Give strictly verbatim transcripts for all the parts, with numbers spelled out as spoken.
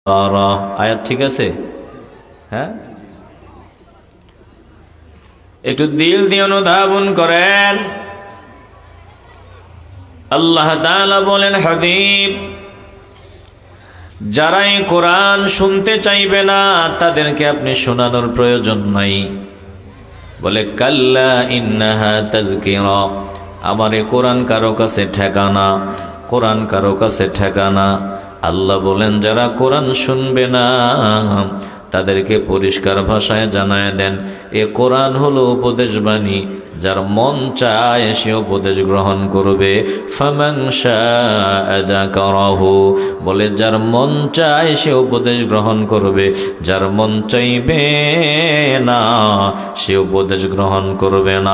আয়াত ঠিক আছে? হ্যাঁ, একটু দিল দিয়ে অনুধাবন করেন। আল্লাহ তাআলা বলেন, হাবিব, যারাই কোরআন শুনতে চাইবে না তাদেরকে আপনি শোনানোর প্রয়োজন নাই। বলে কাল্লা ইন্নাহা তাযকিরা, আমার এই কোরআন কারো কাছে ঠেকানা, কোরআন কারো কাছে ঠেকানা। আল্লাহ বলেন, যারা কোরআন শুনবে না তাদেরকে পরিষ্কার ভাষায় জানায় দেন, এ কোরআন হলো উপদেশ বাণী, যার মন চায় সে উপদেশ গ্রহণ করবে। ফামান শাআ যাকারাহু, বলে যার মন চায় সে উপদেশ গ্রহণ করবে, যার মন চাইবে না সে উপদেশ গ্রহণ করবে না।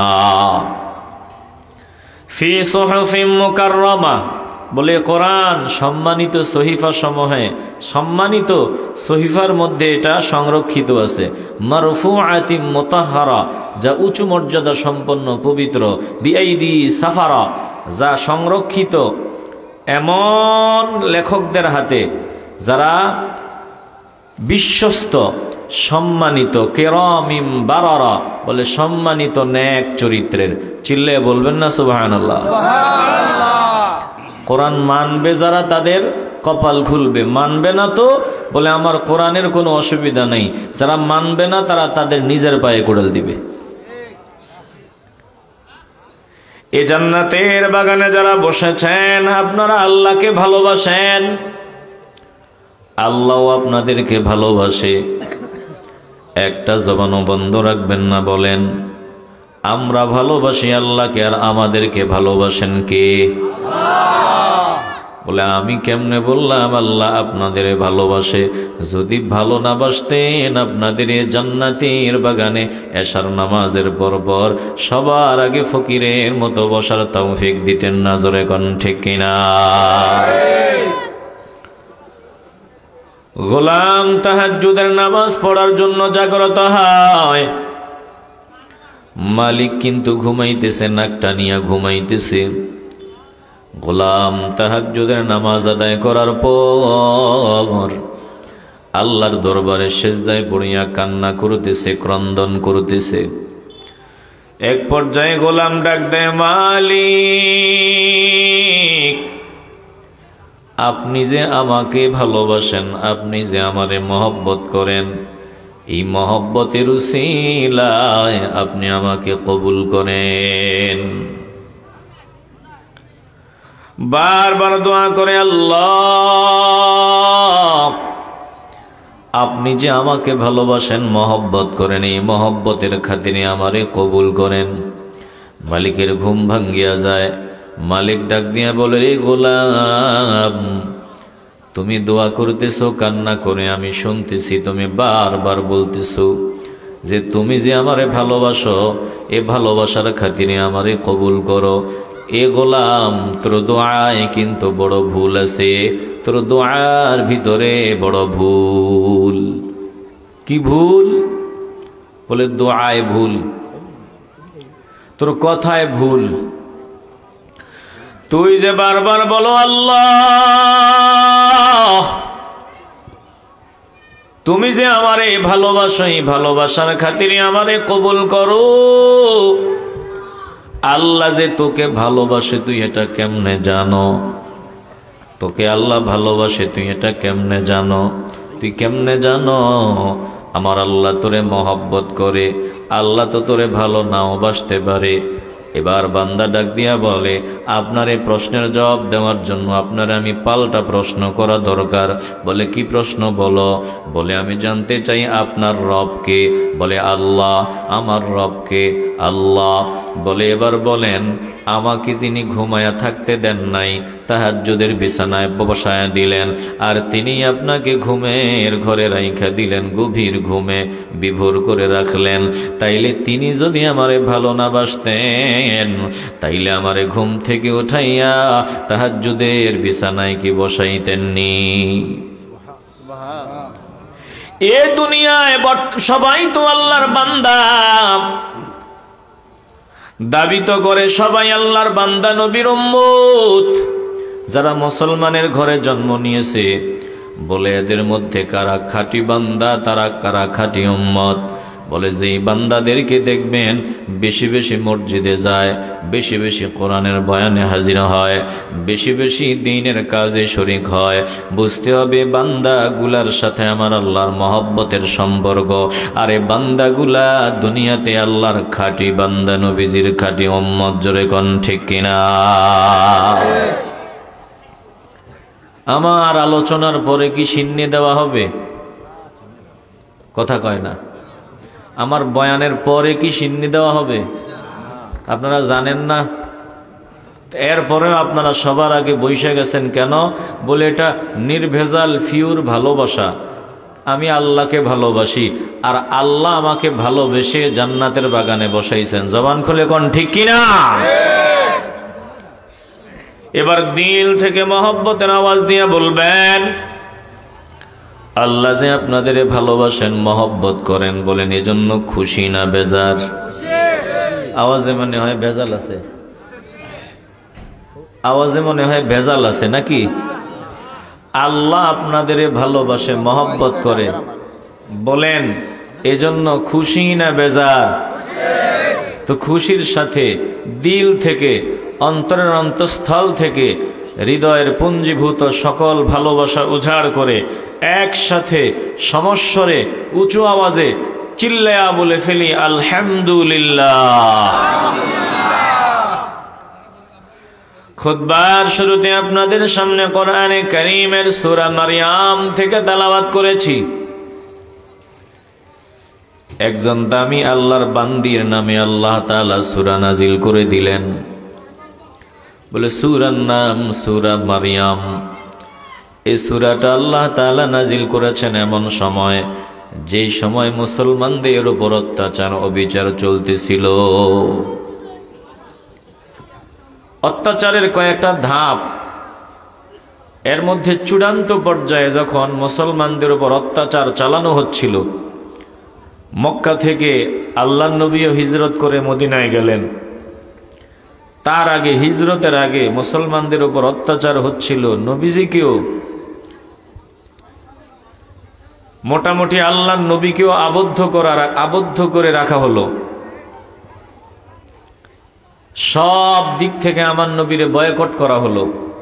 ফি সুহুফিন মুকাররামা, বলে কোরআন সম্মানিত সহিফা সমূহে, সম্মানিত সহিফার মধ্যে এটা সংরক্ষিত আছে। মারফুআতিন মুতাহহারা, যা উঁচু মর্যাদা সম্পন্ন পবিত্র। বিআইদি সাফারা, যা সংরক্ষিত এমন লেখকদের হাতে যারা বিশ্বস্ত, সম্মানিত। কিরামিম বারারা, বলে সম্মানিত নেক চরিত্রের। চিল্লে বলবেন না সুবহানাল্লাহ? কোরআন মানবে যারা তাদের কপাল খুলবে, মানবে না তো বলে আমার কোরআনের কোনো অসুবিধা নেই। যারা মানবে না তারা তাদের নিজের পায়ে কোড়াল দিবে। এই জান্নাতের বাগানে যারা বসেছেন, আপনারা আল্লাহকে ভালোবাসেন, আল্লাহ আপনাদেরকে ভালোবাসে। একটা জবানও বন্ধ রাখবেন না, বলেন আমরা ভালোবাসি আল্লাহকে, আর আমাদেরকে ভালোবাসেন কে? বলে আমি কেমনে বললাম আল্লাহ আপনাদের ভালোবাসে? যদি ভালো না বাসতেন আপনাদের জান্নাতের বাগানে এশার নামাজের পরপর সবার আগে ফকিরের মতো বসার তৌফিক দিতেন না। জোরে কোন ঠিক কিনা? গোলাম তাহাজ্জুদের নামাজ পড়ার জন্য জাগ্রত হয়, মালিক কিন্তু ঘুমাইতেছে, নাকটা নিয়ে ঘুমাইতেছে। গোলাম তাহাজ্জুদের নামাজ আদায় করার পর আল্লাহর দরবারে সেজদায় পড়িয়া কান্না করতেছে, ক্রন্দন করতেছে। এক পর্যায়ে গোলাম ডাক দেয়, মালিক, আপনি যে আমাকে ভালোবাসেন, আপনি যে আমারে মহব্বত করেন, এই মহব্বতের উসিলায় আপনি আমাকে কবুল করেন। বারবার দোয়া করে, আল্লাহ আপনি যে আমাকে ভালোবাসেন, মহব্বত করেন, এই মহব্বতের খাতিরে আমারে কবুল করেন। মালিকের ঘুম ভাঙ্গিয়া যায়। মালিক ডাক দিয়া বলে, রে গোলাম, তুমি দোয়া করতেছো কান্না করে, আমি শুনতেছি। তুমি বারবার বলতেছো যে তুমি যে আমারে ভালোবাসো, এ ভালোবাসার খাতিরে আমারে কবুল করো। এ গোলাম, তোর দোয়ায় কিন্তু বড় ভুল আছে, তোর দোয়ার ভিতরে বড় ভুল। কি ভুল? বলে দোয়ায় ভুল, তোর কথায় ভুল। তুই যে বারবার বলো আল্লাহ তুমি যে আমারে ভালোবাসো, এই ভালোবাসার খাতিরে আমারে কবুল করো। আল্লাহ যে তোকে ভালোবাসে তুই এটা কেমনে জানো? তোকে আল্লাহ ভালোবাসে তুই এটা কেমনে জানো? তুই কেমনে জানো আমার আল্লাহ তোরে মহব্বত করে? আল্লাহ তো তোরে ভালো নাও বাসতে পারে। এবার বান্দা ডাক দিয়া বলে, আপনার এই প্রশ্নের জবাব দেওয়ার জন্য আপনার আমি পাল্টা প্রশ্ন করা দরকার। বলে কি প্রশ্ন বলো? বলে আমি জানতে চাই আপনার রবকে। বলে আল্লাহ। আমার রবকে? আল্লাহ। বলে এবার বলেন, আমাকে যিনি ঘুমায়া থাকতে দেন নাই, তাহাজ্জুদের বিছানায় বসায়া দিলেন, আর তিনি আপনাকে ঘুমের ঘরে রাইখা দিলেন, গভীর ঘুমে বিভোর করে রাখলেন, তাইলে তিনি যদি আমারে ভালো না বাসতেন, তাইলে আমারে ঘুম থেকে উঠাইয়া তাহাজ্জুদের বিছানায় কি বসাইতেননি? এ দুনিয়ায় সবাই তো আল্লাহর বান্দা, দাবি তো করে সবাই আল্লাহর বান্দা, নবীর উম্মত। যারা মুসলমানের ঘরে জন্ম নিয়েছে, বলে এদের মধ্যে কারা খাঁটি বান্দা, তারা কারা খাঁটি উম্মত। বলে যে বান্দাদেরকে দেখবেন বেশি বেশি মসজিদে যায়, বেশি বেশি কোরআনের বয়ানে হাজির হয়, বেশি বেশি দ্বীনের কাজে শরীক হয়, বুঝতে হবে বান্দাগুলার সাথে আমার আল্লাহর মহব্বতের সম্পর্ক। আর এই বান্দাগুলা দুনিয়াতে আল্লাহর খাঁটি বান্দা, নবীজির খাঁটি উম্মত। জোরে কোন ঠিক কিনা? আমার আলোচনার পরে কি সিন্নি দেওয়া হবে? কথা কয় না। আমার বয়ানের পরে কি সিন্নি দেওয়া হবে? আপনারা জানেন না? এরপরেও আপনারা সবার আগে বসে গেছেন কেন? বলে এটা নির্ভেজাল ফিউর ভালোবাসা। আমি আল্লাহকে ভালোবাসি, আর আল্লাহ আমাকে ভালোবেসে জান্নাতের বাগানে বসাইছেন। জবান খুলে কোন ঠিক কিনা? এবার দিল থেকে মহব্বতের আওয়াজ দিয়ে বলবেন, আল্লাহ যে আপনাদের ভালোবাসেন, মহব্বত করেন, বলেন এজন্য খুশি না বেজার? আওয়াজে মনে হয় ভেজাল আছে, আওয়াজে মনে হয় ভেজাল আছে নাকি? আল্লাহ আপনাদের ভালোবাসে, মহব্বত করে, বলেন এজন্য খুশি না বেজার? তো খুশির সাথে দিল থেকে, অন্তরের অন্তঃস্থল থেকে, হৃদয়ের পুঞ্জীভূত সকল ভালোবাসা উজাড় করে একসাথে সমস্বরে উঁচু আওয়াজে চিল্লায়া বলে ফেলি আলহামদুলিল্লাহ। খুতবার শুরুতে আপনাদের সামনে কোরআনে কারীমের সূরা মারইয়াম থেকে তেলাওয়াত করেছি। একজন দামি আল্লাহর বান্দির নামে আল্লাহ তাআলা সূরা নাজিল করে দিলেন। বলে সূরার নাম সূরা মারইয়াম। এই সূরাটা আল্লাহ তাআলা নাজিল করেছেন এমন সময়, যেই সময় মুসলমানদের উপর অত্যাচার অবিচার চলতেছিল। অত্যাচারের কয়েকটা ধাপ, এর মধ্যে চূড়ান্ত পর্যায়ে যখন মুসলমানদের উপর অত্যাচার চালানো হচ্ছিল, মক্কা থেকে আল্লাহর নবীও হিজরত করে মদিনায় গেলেন। তার আগে, হিজরতের আগে মুসলমানদের উপর অত্যাচার হচ্ছিল, নবীজিকেও মোটামুটি আল্লাহর নবীকেও আবদ্ধ করার আবদ্ধ করে রাখা হলো। সব দিক থেকে আমার নবীরে বয়কট করা হলো।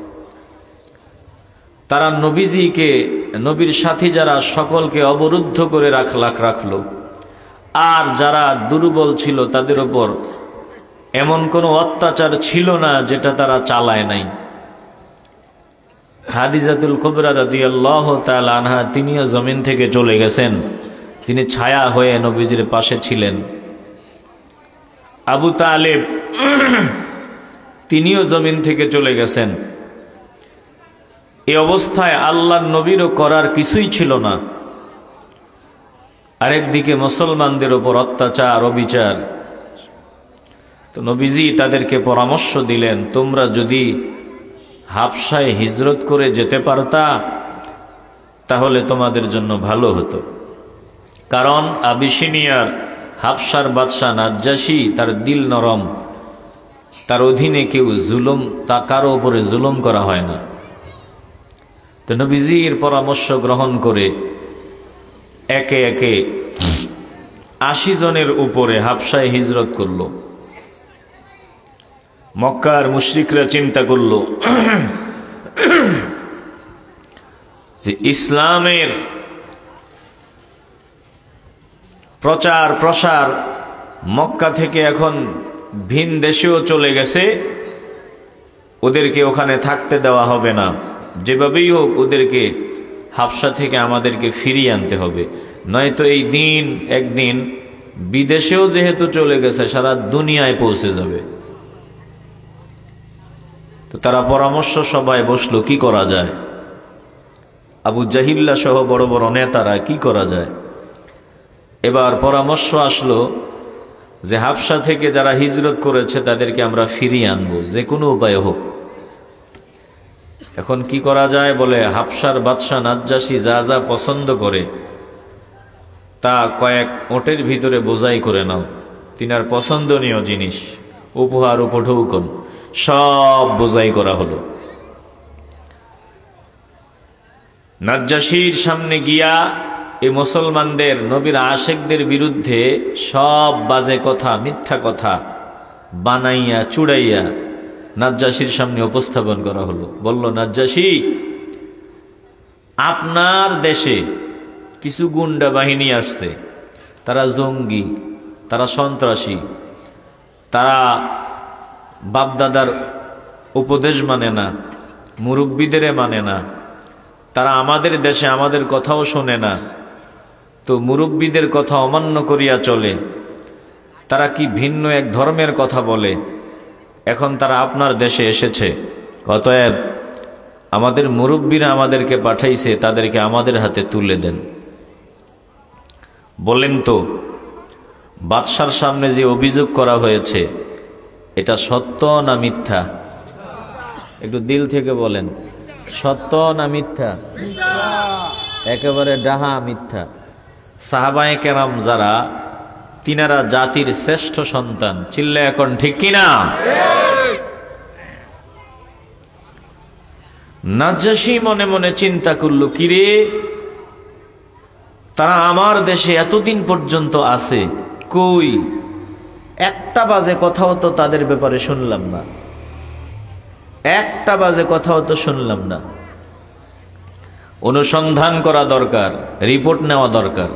তারা নবীজিকে, নবীর সাথী যারা, সকলকে অবরুদ্ধ করে রাখলাক রাখলো। আর যারা দুর্বল ছিল তাদের উপর এমন কোনো অত্যাচার ছিল না যেটা তারা চালায় নাই। খাদিজাতুল কুবরা রাদিয়াল্লাহু তাআলা আনহা, তিনিও জমিন থেকে চলে গেছেন। তিনি ছায়া হয়ে নবীজির পাশে ছিলেন। আবু তালেব তিনিও জমিন থেকে চলে গেছেন। এই অবস্থায় আল্লাহর নবীরও করার কিছুই ছিল না। আরেকদিকে মুসলমানদের উপর অত্যাচার অবিচার। তো নবীজি তাদেরকে পরামর্শ দিলেন, তোমরা যদি হাবশায় হিজরত করে যেতে পারতা তাহলে তোমাদের জন্য ভালো হতো। কারণ আবিসিনিয়ার হাবশার বাদশা নাজ্জাশী, তার দিল নরম, তার অধীনে কেউ জুলুম, তা কারো উপরে জুলুম করা হয় না। তো নবীজির পরামর্শ গ্রহণ করে একে একে আশি জনের উপরে হাবশায় হিজরত করল। মক্কার মুশরিকরা চিন্তা করল যে ইসলামের প্রচার প্রসার মক্কা থেকে এখন ভিন দেশেও চলে গেছে, ওদেরকে ওখানে থাকতে দেওয়া হবে না। যেভাবেই হোক ওদেরকে হাবশা থেকে আমাদেরকে ফিরিয়ে আনতে হবে, নয়তো এই দিন একদিন বিদেশেও যেহেতু চলে গেছে সারা দুনিয়ায় পৌঁছে যাবে। তো তারা পরামর্শ সবাই বসলো, কি করা যায়। আবু জাহিল্লা সহ বড় বড় নেতারা, কি করা যায়। এবার পরামর্শ আসলো যে হাবশা থেকে যারা হিজরত করেছে তাদেরকে আমরা ফিরিয়ে আনবো, যে কোনো উপায় হোক। এখন কি করা যায়? বলে হাবশার বাদশা নাজ্জাশী যা যা পছন্দ করে তা কয়েক ওটের ভিতরে বোঝাই করে নাও। তিনার পছন্দনীয় জিনিস, উপহার উপঢৌকন সব বোঝাই করা হলো। নাজ্জাশীর সামনে গিয়া এই মুসলমানদের নবীর আশেকদের বিরুদ্ধে সব বাজে কথা, মিথ্যা কথা বানাইয়া চুড়াইয়া নাজ্জাশীর সামনে উপস্থাপন করা হলো। বলল, নাজ্জাশী, আপনার দেশে কিছু গুন্ডা বাহিনী আসছে, তারা জঙ্গি, তারা সন্ত্রাসী, তারা বাপদাদার উপদেশ মানে না, মুরব্বীদের মানে না, তারা আমাদের দেশে আমাদের কথাও শোনে না, তো মুরব্বীদের কথা অমান্য করিয়া চলে, তারা কি ভিন্ন এক ধর্মের কথা বলে। এখন তারা আপনার দেশে এসেছে, অতএব আমাদের মুরব্বীরা আমাদেরকে পাঠাইছে, তাদেরকে আমাদের হাতে তুলে দেন। বলেন তো, বাদশার সামনে যে অভিযোগ করা হয়েছে এটা সত্য না মিথ্যা? একটু দিল থেকে বলেন, সত্য না মিথ্যা? একেবারে ডাহা মিথ্যা। সাহাবায়ে কেরাম যারা, তিনারা জাতির শ্রেষ্ঠ সন্তান, চিল্লা এখন ঠিক কিনা? নাজ্জাশী মনে মনে চিন্তা করলো, কিরে, তারা আমার দেশে এতদিন পর্যন্ত আছে, কই একটা বাজে কথাও তো তাদের ব্যাপারে শুনলাম না, একটা বাজে কথাও তো শুনলাম না। অনুসন্ধান করা দরকার, রিপোর্ট নেওয়া দরকার।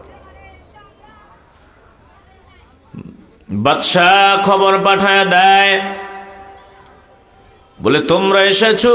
বাদশাহ খবর পাঠায় দেয়, বলে, তোমরা এসেছো,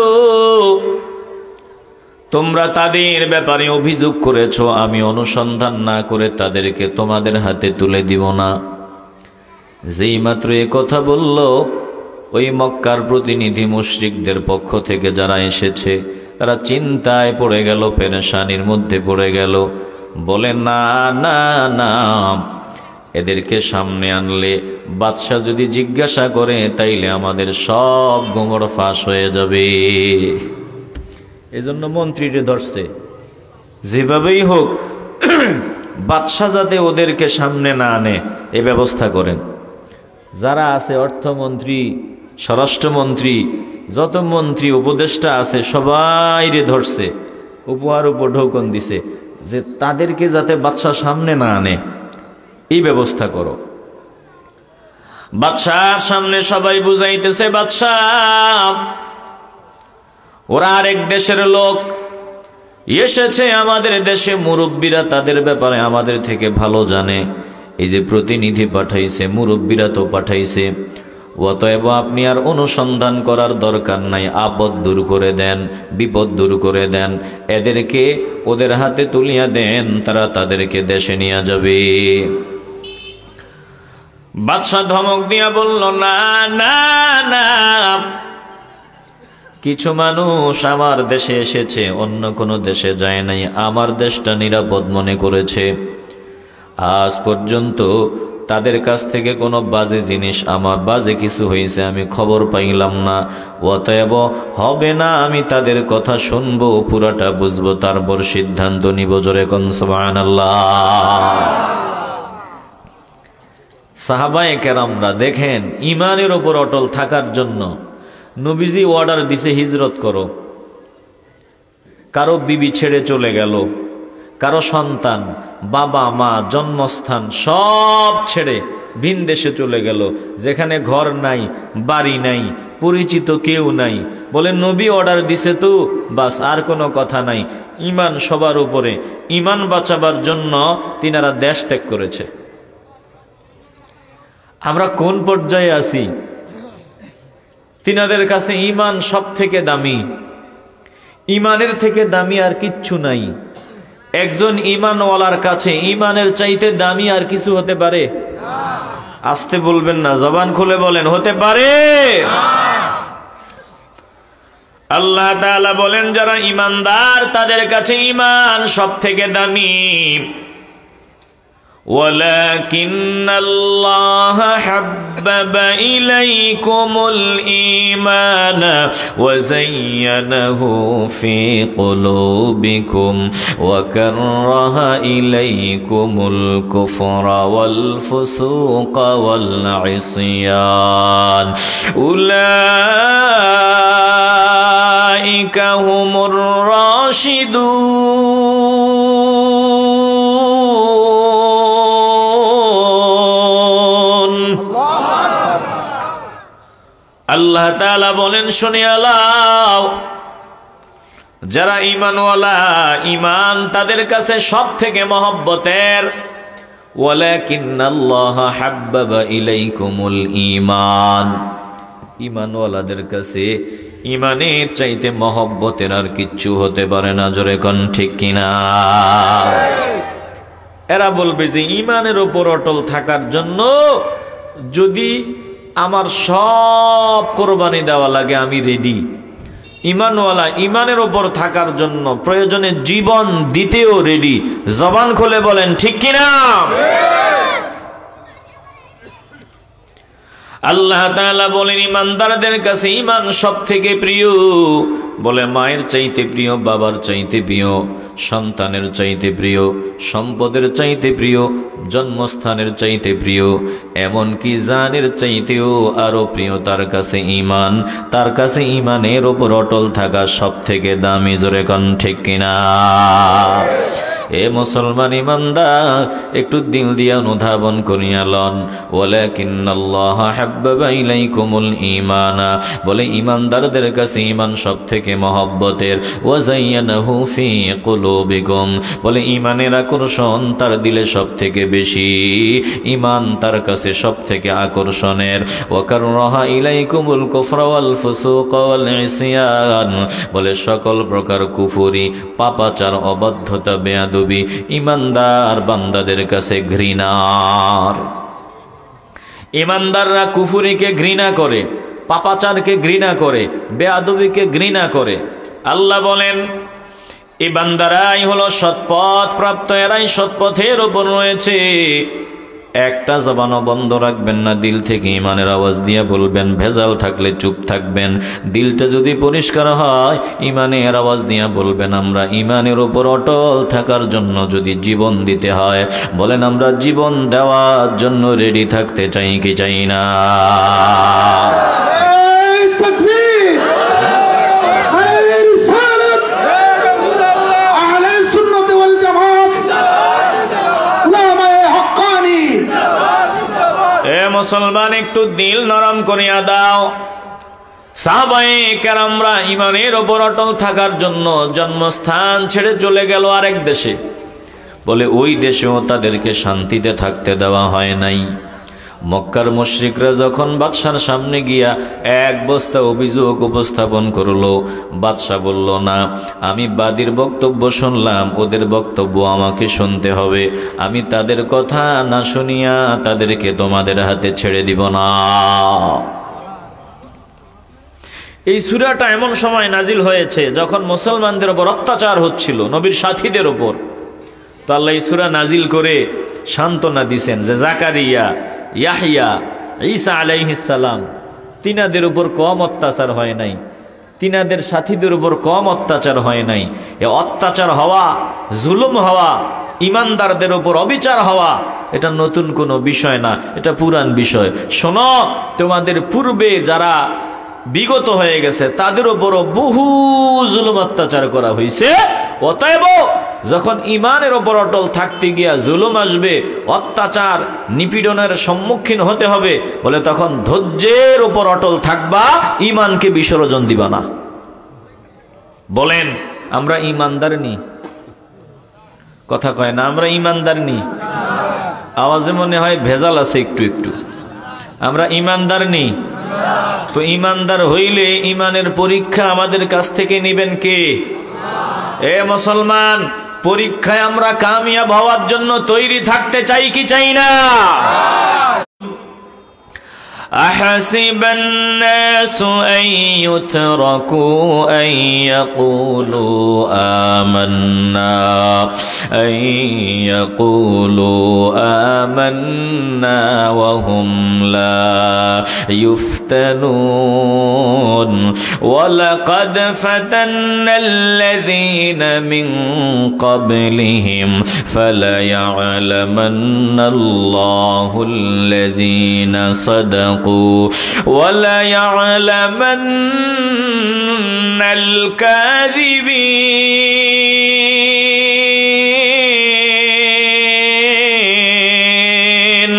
তোমরা তাদের ব্যাপারে অভিযোগ করেছো, আমি অনুসন্ধান না করে তাদেরকে তোমাদের হাতে তুলে দিব না। যেই মাত্র এ কথা বলল, ওই মক্কার প্রতিনিধি মুশরিকদের পক্ষ থেকে যারা এসেছে তারা চিন্তায় পড়ে গেল, পেরেশানির মধ্যে পড়ে গেল। বলে, না না না, এদেরকে সামনে আনলে বাদশাহ যদি জিজ্ঞাসা করে তাইলে আমাদের সব গোমর ফাঁস হয়ে যাবে। এজন্য মন্ত্রীরে ধরছে, যেভাবেই হোক বাদশাহ যাতে ওদেরকে সামনে না আনে এ ব্যবস্থা করেন। যারা আছে অর্থমন্ত্রী, স্বরাষ্ট্রমন্ত্রী, যত মন্ত্রী উপদেষ্টা আছে সবাইরে ধরছে, উপহার উপর ঢোকন দিছে যে তাদেরকে যাতে বাদশাহ সামনে না আনে এই ব্যবস্থা করো। বাদশার সামনে সবাই বুঝাইতেছে, বাদশাহ, ওরা আরেক দেশের লোক এসেছে আমাদের দেশে, মুরব্বীরা তাদের ব্যাপারে আমাদের থেকে ভালো জানে। এই যে প্রতিনিধি পাঠাইছে, মুরব্বীরা তো পাঠাইছে, অতএব আপনি আর অনুসন্ধান করার দরকার নাই, আপদ দূর করে দেন, বিপদ দূর করে দেন, এদেরকে ওদের হাতে তুলিয়া দেন, তারা তাদেরকে দেশে নিয়ে যাবে। বাদশাহ ধমক দিয়া বলল, না না না, কিছু মানুষ আমার দেশে এসেছে, অন্য কোনো দেশে যায় নাই, আমার দেশটা নিরাপদ মনে করেছে। আজ পর্যন্ত তাদের কাছ থেকে কোনো বাজে জিনিস, আমার বাজে কিছু হয়েছে আমি খবর পাইলাম না, অতএব হবে না আমি তাদের কথা শুনবো, পুরাটা বুঝবো, তারপর সিদ্ধান্ত নিব। জোরে কোন সুবহানাল্লাহ। সাহাবায়ে কেরামরা দেখেন, ইমানের ওপর অটল থাকার জন্য নবীজি অর্ডার দিছে, হিজরত করো। কারো বিবি ছেড়ে চলে গেল, কারো সন্তান, বাবা মা, জন্মস্থান সব ছেড়ে ভিন দেশে চলে গেল, যেখানে ঘর নাই, বাড়ি নাই, পরিচিত কেউ নাই। বলে, নবী অর্ডার দিছে তো, বাস, আর কোনো কথা নাই। ইমান সবার উপরে, ইমান বাঁচাবার জন্য তিনারা দেশ ত্যাগ করেছে। আমরা কোন পর্যায়ে আছি? তিনাদের কাছে ইমান সব থেকে দামি, ইমানের থেকে দামি আর কিচ্ছু নাই। একজন ইমানওয়ালার কাছে ইমানের চাইতে দামি আর কিছু হতে পারে? আসতে বলবেন না, জবান খুলে বলেন, হতে পারে? আল্লাহ তাআলা বলেন, যারা ইমানদার তাদের কাছে ইমান সব থেকে দামি। ولكن الله حبب إليكم الإيمان وزينه في قلوبكم وكره إليكم الكفر والفسوق والعصيان أولئك উলাইকা হুমুর রাশিদুন। আল্লাহ তাআলা বলেন, শুনিয়া লাও, যারা ঈমানওয়ালা, ঈমান তাদের কাছে সব থেকে মহব্বতের। ওয়ালাকিন্নাল্লাহা হাব্বাবা ইলাইকুমুল ঈমান, ঈমানওয়ালাদের কাছে ঈমানের চাইতে মহব্বতের আর কিচ্ছু হতে পারে না। জোরে কোন ঠিক কিনা? এরা বলবে যে ঈমানের উপর অটল থাকার জন্য যদি আমার সব কোরবানি দেওয়া লাগে আমি রেডি। ঈমানওয়ালা ঈমানের উপর থাকার জন্য প্রয়োজনে জীবন দিতেও রেডি। জবান খুলে বলেন ঠিক কিনা? আল্লাহ তাআলা বলেন, ঈমানদারদের কাছে ঈমান সব থেকে প্রিয়। বলে মায়ের চাইতে প্রিয়, বাবার চাইতে প্রিয়, সন্তানের চাইতে প্রিয়, সম্পদের চাইতে প্রিয়, জন্মস্থানের চাইতে প্রিয়, এমনকি জানের চাইতেও আরো প্রিয় তার কাছে ঈমান। তার কাছে ঈমানের উপর অটল থাকা সব থেকে দামি। জোরে কোন ঠিক কিনা? এ মুসলমান ঈমানদার, একটু দিল দিয়া অনুধাবন করিয়া লন। ওয়ালাকিন্নাল্লাহা হাব্বাবা ইলাইকুমুল ঈমানা, বলে ঈমানদারদের কাছে ঈমান সব থেকে মহব্বতের। ওয়া যায়্যানাহু ফি কুলুবিকুম, বলে ঈমানের আকর্ষণ তার দিলে সব থেকে বেশি। ঈমান তার কাছে সব থেকে আকর্ষণের। ওয়া কাররাহা ইলাইকুমুল কুফরা ওয়াল ফুসুক ওয়াল ইসয়ান, বলে সকল প্রকার কুফরি, পাপাচার, অবাধ্যতা, বেয়াদবি ঈমানদার বান্দাদের কাছে ঘৃণার। ঈমানদাররা কুফরিকে ঘৃণা করে, পাপাচারকে ঘৃণা করে, বেয়াদবিকে ঘৃণা করে। আল্লাহ বলেন, এই বান্দারাই হলো সৎপথ প্রাপ্ত, এরাই সৎপথের উপর রয়েছে। একটা জবানও বন্ধ রাখবেন না, দিল থেকে ঈমানের আওয়াজ দিয়ে বলবেন। ভেজাল থাকলে চুপ থাকবেন। দিলটা যদি পরিষ্কার হয় ঈমানের আওয়াজ দিয়ে বলবেন। আমরা ঈমানের উপর অটল থাকার জন্য যদি জীবন দিতে হয়, বলেন আমরা জীবন দেওয়ার জন্য রেডি থাকতে চাই কি চাই না? মুসলমান, একটু দিল নরম করিয়া দাও। সাহাবায়ে কেরামরা ঈমানের উপর অটল থাকার জন্য জন্মস্থান ছেড়ে চলে গেল আরেক দেশে। বলে ওই দেশেও তাদেরকে শান্তিতে থাকতে দেওয়া হয় নাই। মক্কার মুশরিকরা যখন বাদশার সামনে গিয়া এক বস্তা অভিযোগ উপস্থাপন করলো, বাদশা বলল, না, আমি বাদীর বক্তব্য শুনলাম, ওদের বক্তব্য আমাকে শুনতে হবে। আমি তাদের কথা না শুনিয়া তাদেরকে তোমাদের হাতে ছেড়ে দিব না। এই সূরাটা এমন সময় নাজিল হয়েছে যখন মুসলমানদের উপর অত্যাচার হচ্ছিল, নবীর সাথীদের উপর। তো আল্লাহ এই সূরা নাজিল করে সান্ত্বনা দিছেন যে জাকারিয়া, ইয়াহইয়া, ঈসা আলাইহিস সালাম তিনাদের উপর কম অত্যাচার হয় নাই, তিনাদের সাথীদের উপর কম অত্যাচার হয় নাই। এ অত্যাচার হওয়া, জুলুম হওয়া, ঈমানদারদের উপর অবিচার হওয়া, এটা নতুন কোনো বিষয় না, এটা পুরান বিষয়। শোনো, তোমাদের পূর্বে যারা বিগত হয়ে গেছে তাদের উপরও বহু জুলুম অত্যাচার করা হয়েছে। অতএব যখন ঈমানের উপর অটল থাকতে গিয়া জুলুম আসবে, অত্যাচার, নিপীড়নের সম্মুখীন হতে হবে, বলে তখন ধৈর্যের উপর অটল থাকবা, ঈমানকে বিসর্জন দিবা না। বলেন, আমরা ঈমানদার নি? কথা কয় না, আমরা ঈমানদার নি? আওয়াজে মনে হয় ভেজাল আছে একটু একটু। আমরা ঈমানদার নি? তো ঈমানদার হইলে ঈমানের পরীক্ষা আমাদের কাছ থেকে নেবেন কে? এ মুসলমান, পরীক্ষায় আমরা কামিয়াব হওয়ার জন্য তৈরি থাকতে চাই কি চাই না? أحسب الناس أن يتركوا أن يقولوا آمنا أن يقولوا آمنا وهم لا يفتنون ولقد فتنا الذين من قبلهم فليعلمن الله الذين صدقوا صدقوا وليعلمن الكاذبين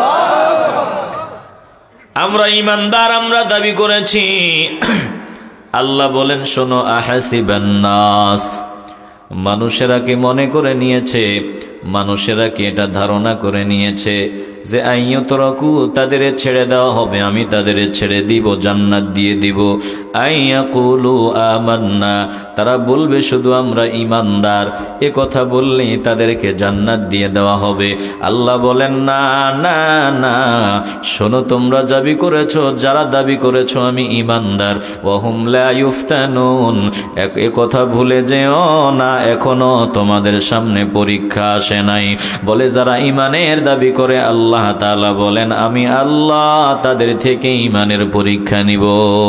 আমরা ঈমানদার আমরা দাবি করেছি আল্লাহ বলেন শোনো আহাসিবান নাস মানুষেরা কি মনে করে নিয়েছে মানুষেরা কি এটা ধারণা করে নিয়েছে যে আইয়ুতরাকু তাদের ছেড়ে দেওয়া হবে আমি তাদের ছেড়ে দিব জান্নাত দিয়ে দিব আইয়াকুলু আমান্না তারা বলবে শুধু আমরা ঈমানদার এ কথা বললেই তাদেরকে জান্নাত দিয়ে দেওয়া হবে আল্লাহ বলেন না না না শোনো তোমরা দাবি করেছো যারা দাবি করেছো আমি ঈমানদার ওয়াহুম লা ইফতানুন এ কথা ভুলে যেও না এখনো তোমাদের সামনে পরীক্ষা আসে নাই বলে যারা ঈমানের দাবি করে আল্লাহ তাআলা বলেন আমি আল্লাহ তাদের থেকে ঈমানের পরীক্ষা নিব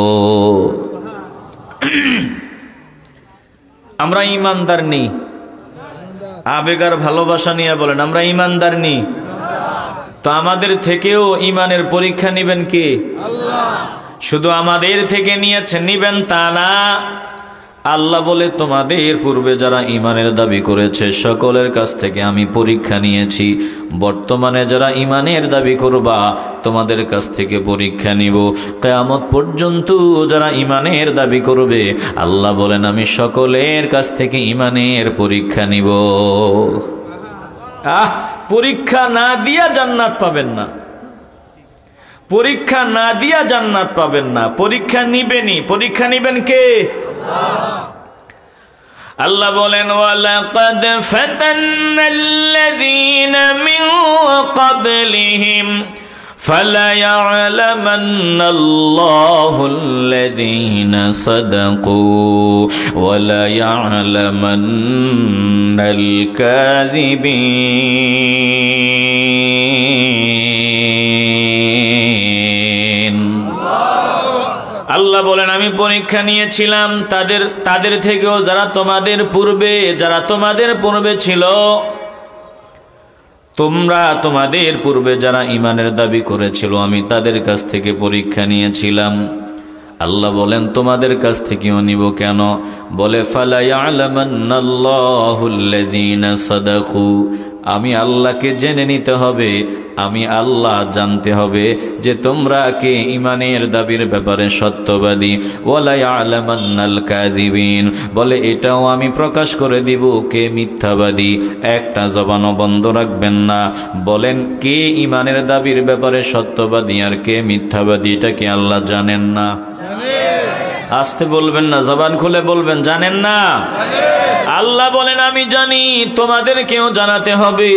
আমরা ঈমানদার নেই আবেগ আর ভালোবাসা নিয়ে বলেন আমরা ঈমানদার নেই তো আমাদের থেকেও ঈমানের পরীক্ষা নেবেন কে আল্লাহ শুধু আমাদের থেকে নিয়েছেন নিবেন তা না আল্লাহ বলে তোমাদের পূর্বে যারা ঈমানের দাবি করেছে সকলের কাছ থেকে আমি পরীক্ষা নিয়েছি বর্তমানে যারা ঈমানের দাবি করবা তোমাদের কাছ থেকে পরীক্ষা নিব কিয়ামত পর্যন্ত যারা ঈমানের দাবি করবে আল্লাহ বলেন আমি সকলের কাছ থেকে ঈমানের পরীক্ষা নিব আহ পরীক্ষা না দিয়া জান্নাত পাবেন না পরীক্ষা না দিয়া জান্নাত পাবেন না পরীক্ষা নিবেনই পরীক্ষা নিবেন কে আল্লাহ বলেন ওয়ালাকাদ ফাতান্নাল্লাযীনা মিন ক্বাবলিহিম ফালায়া'লামান্নাল্লাহুল্লাযীনা সাদাকু ওয়ালায়া'লামান্নাল কাযিবিন আল্লাহ বলেন আমি পরীক্ষা নিয়েছিলাম তাদের তাদের থেকেও যারা তোমাদের পূর্বে যারা তোমাদের পূর্বে ছিল তোমরা তোমাদের পূর্বে যারা ঈমানের দাবি করেছিল আমি তাদের কাছ থেকে পরীক্ষা নিয়েছিলাম আল্লাহ বলেন তোমাদের কাছ থেকেও নিব কেন বলে ফালা ইয়া'লামান্নাল্লাহুল্লাযীনা সাদাকু আমি আল্লাহকে জেনে নিতে হবে আমি আল্লাহ জানতে হবে যে তোমরা কে ঈমানের দাবির ব্যাপারে সত্যবাদী ওয়ালা ইয়া'লামান্নাল কাযিবিন বলে এটাও আমি প্রকাশ করে দিব কে মিথ্যাবাদী একটা জবানও বন্ধ রাখবেন না বলেন কে ঈমানের দাবির ব্যাপারে সত্যবাদী আর কে মিথ্যাবাদী এটা কি আল্লাহ জানেন না আস্তে বলবেন না জবান খুলে বলবেন জানেন না আল্লাহ বলেন আমি জানি তোমাদের কেউ জানাতে হবে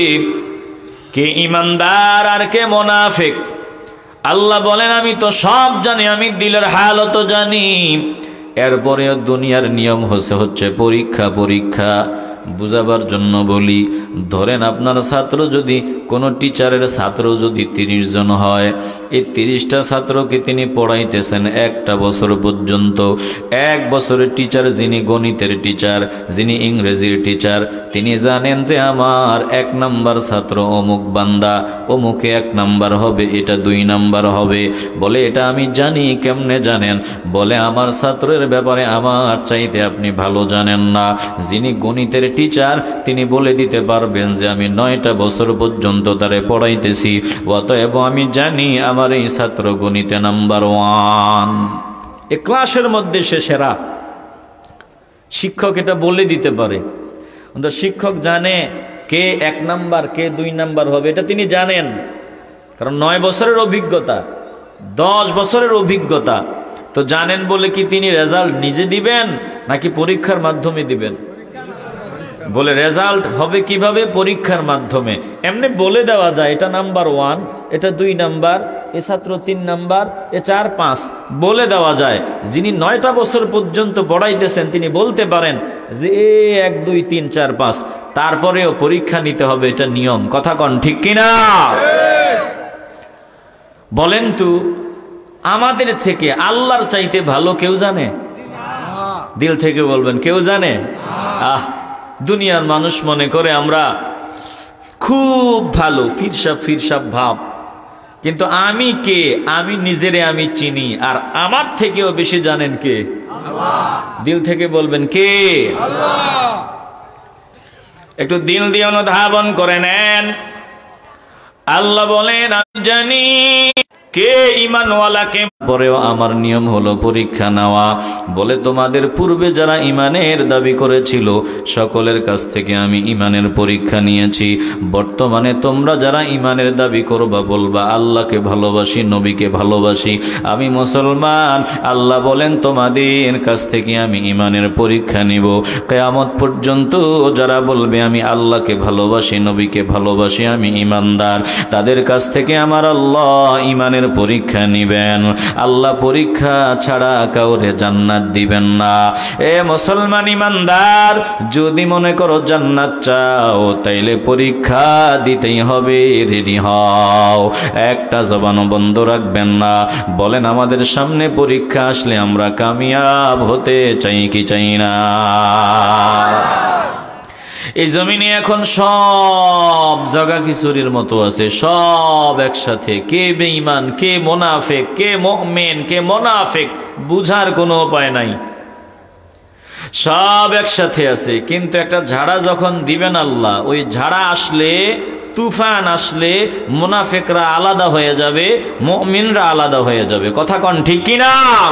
কে ঈমানদার আর কে মুনাফিক আল্লাহ বলেন আমি তো সব জানি আমি দিলের হালত জানি এরপরে দুনিয়ার নিয়ম হচ্ছে হচ্ছে পরীক্ষা পরীক্ষা বুঝাবার জন্য বলি ধরেন আপনার ছাত্র যদি কোনো টিচারের ছাত্র যদি তিরিশ জন হয় এই তিরিশটা ছাত্রকে তিনি পড়াইতেছেন একটা বছর পর্যন্ত এক বছরের টিচার যিনি গণিতের টিচার যিনি ইংরেজির টিচার তিনি জানেন যে আমার এক নাম্বার ছাত্র অমুক বান্দা অমুকে এক নাম্বার হবে এটা দুই নাম্বার হবে বলে এটা আমি জানি কেমনে জানেন বলে আমার ছাত্রের ব্যাপারে আমার চাইতে আপনি ভালো জানেন না যিনি গণিতের টিচার তিনি বলে দিতে পারবেন যে আমি নয়টা বছর পর্যন্ত তারে পড়াইতেছি অতএব আমি জানি আমার এই ছাত্র গণিতে নাম্বার ওয়ান এ ক্লাসের মধ্যে সে সেরা শিক্ষক এটা বলে দিতে পারে শিক্ষক জানে কে এক নাম্বার কে দুই নাম্বার হবে এটা তিনি জানেন কারণ নয় বছরের অভিজ্ঞতা দশ বছরের অভিজ্ঞতা তো জানেন বলে কি তিনি রেজাল্ট নিজে দিবেন নাকি পরীক্ষার মাধ্যমে দিবেন বলে রেজাল্ট হবে কিভাবে পরীক্ষার মাধ্যমে এমনি বলে দেওয়া যায় এটা নাম্বার ওয়ান এটা দুই নাম্বার এ ছাত্র তিন নাম্বার এ চার পাঁচ বলে দেওয়া যায় যিনি নয়টা বছর পর্যন্ত পড়াইতেছেন তিনি বলতে পারেন যে এ এক দুই তিন চার পাঁচ তারপরেও পরীক্ষা নিতে হবে এটা নিয়ম কথা কন ঠিক কিনা বলেন তো আমাদের থেকে আল্লাহর চাইতে ভালো কেউ জানে দিল থেকে বলবেন কেউ জানে আহ দুনিয়ার মানুষ মনে করে আমরা খুব ভালো ফিরসাব ফিরসাব ভাব কিন্তু আমি কে, আমি নিজেরে আমি চিনি, আর আমার থেকেও বেশি জানেন কে? আল্লাহ। দিল থেকে বলবেন কে? আল্লাহ। একটু দিল দিয়ে অনুধাবন করে নেন। আল্লাহ বলেন আমি জানি কে ঈমানওয়ালাকে। পরেও আমার নিয়ম হলো পরীক্ষা নেওয়া। বলে তোমাদের পূর্বে যারা ঈমানের দাবি করেছিল সকলের কাছ থেকে আমি ঈমানের পরীক্ষা নিয়েছি। বর্তমানে তোমরা যারা ঈমানের দাবি করবা বলবা আল্লাহকে ভালোবাসি, নবীকে ভালোবাসি, আমি মুসলমান। আল্লাহ বলেন তোমাদের কাছ থেকে আমি ঈমানের পরীক্ষা নিব। কিয়ামত পর্যন্ত যারা বলবে আমি আল্লাহকে ভালোবাসি, নবীকে ভালোবাসি, আমি ঈমানদার, তাদের কাছ থেকে আমার আল্লাহ ঈমানের পরীক্ষা নিবেন। আল্লাহ পরীক্ষা ছাড়া কাউরে জান্নাত দিবেন না। এ মুসলমান ঈমানদার, যদি মনে করো জান্নাত চাও তাইলে পরীক্ষা দিতেই হবে, রেডি হও। একটা জবানও বন্ধ রাখবেন না। বলেন আমাদের সামনে পরীক্ষা আসলে আমরা কামিয়াব হতে চাই কি চাই না? এই জমিনে এখন সব জায়গা খিচুড়ির মতো আছে, সব একসাথে। কে বেঈমান, কে মুনাফিক, কে মুমিন, কে মুনাফিক বুঝার কোনো উপায় নাই, সব একসাথে আছে। কিন্তু একটা ঝাড়া যখন দিবেন আল্লাহ, ওই ঝাড়া আসলে, তুফান আসলে মুনাফিকরা আলাদা হয়ে যাবে, মুমিনরা আলাদা হয়ে যাবে। কথা কোন ঠিক কিনা?